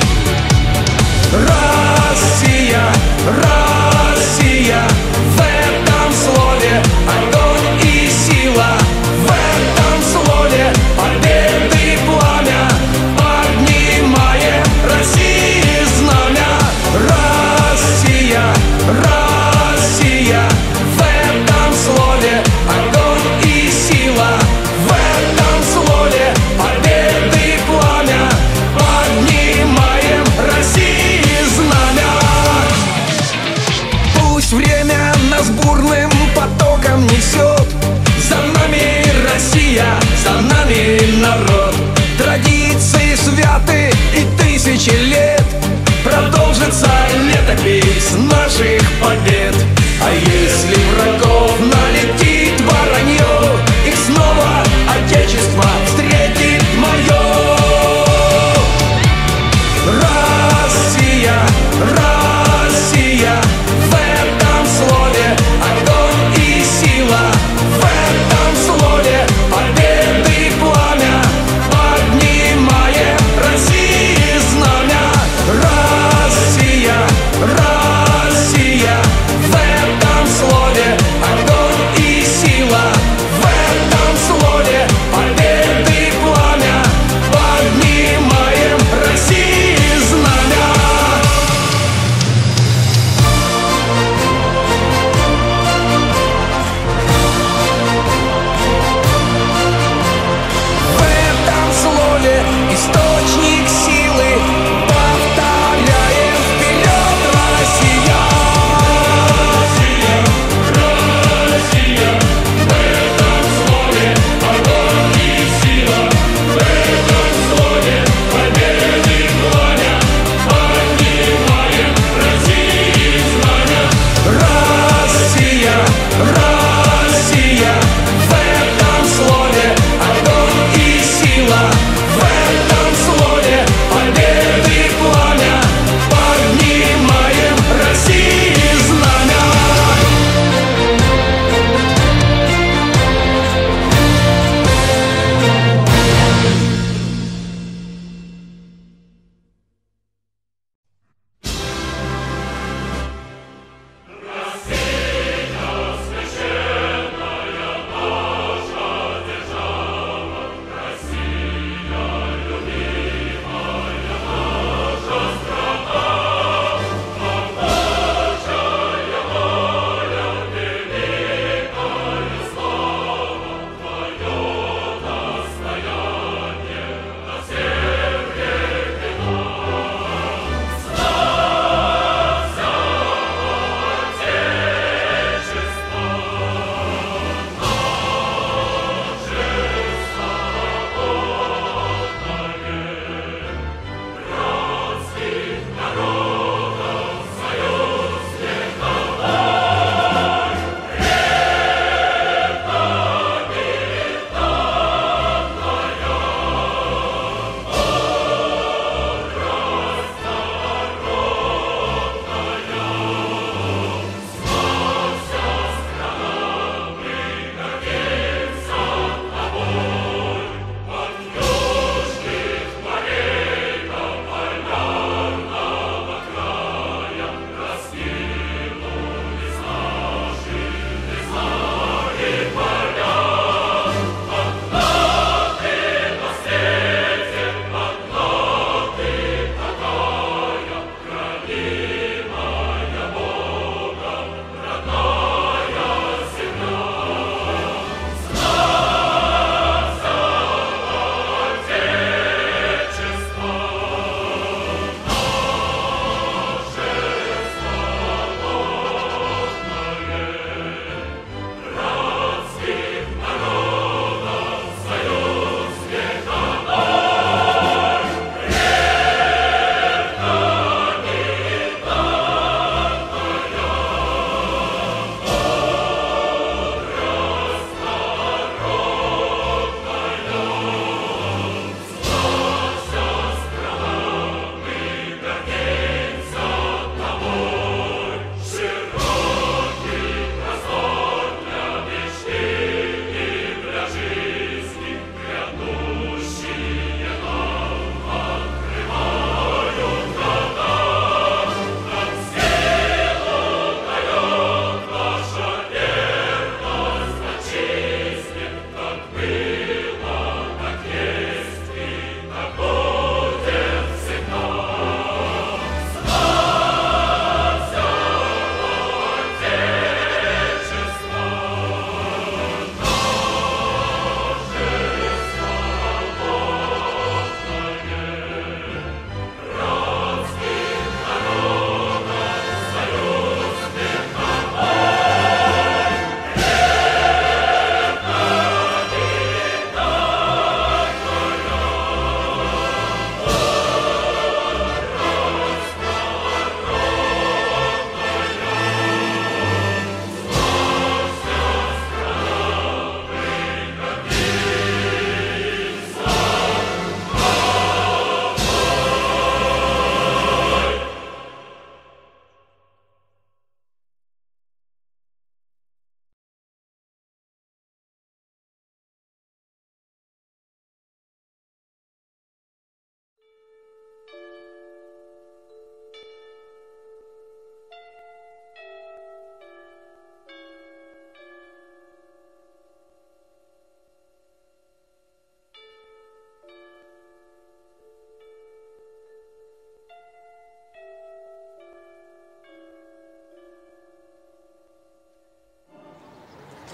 Россия, Россия, в этом слове огонь и сила, в этом слове победы пламя, поднимаем Россию. Россия, Россия, в этом слове огонь и сила, в этом слове победы пламя, поднимаем России знамя. Пусть время нас бурным потоком несет, за нами Россия, за нами народ. Традиции святы и тысячи лет, продолжится летопись наших побед. А если врагов налетит воронье, их снова Отечество встретит мое. Россия, Россия, в этом слове огонь и сила, в этом слове победы пламя, поднимаем России знамя. Россия, Россия, в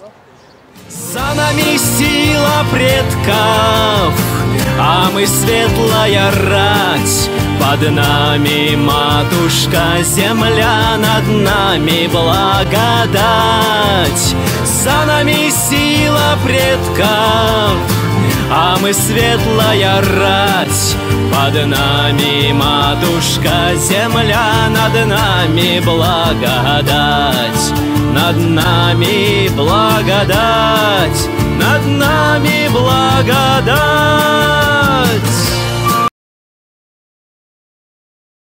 За нами сила предков, а мы светлая рать. Под нами матушка земля, над нами благодать. За нами сила предков, а мы светлая рать. Под нами матушка земля, над нами благодать. Над нами благодать, над нами благодать.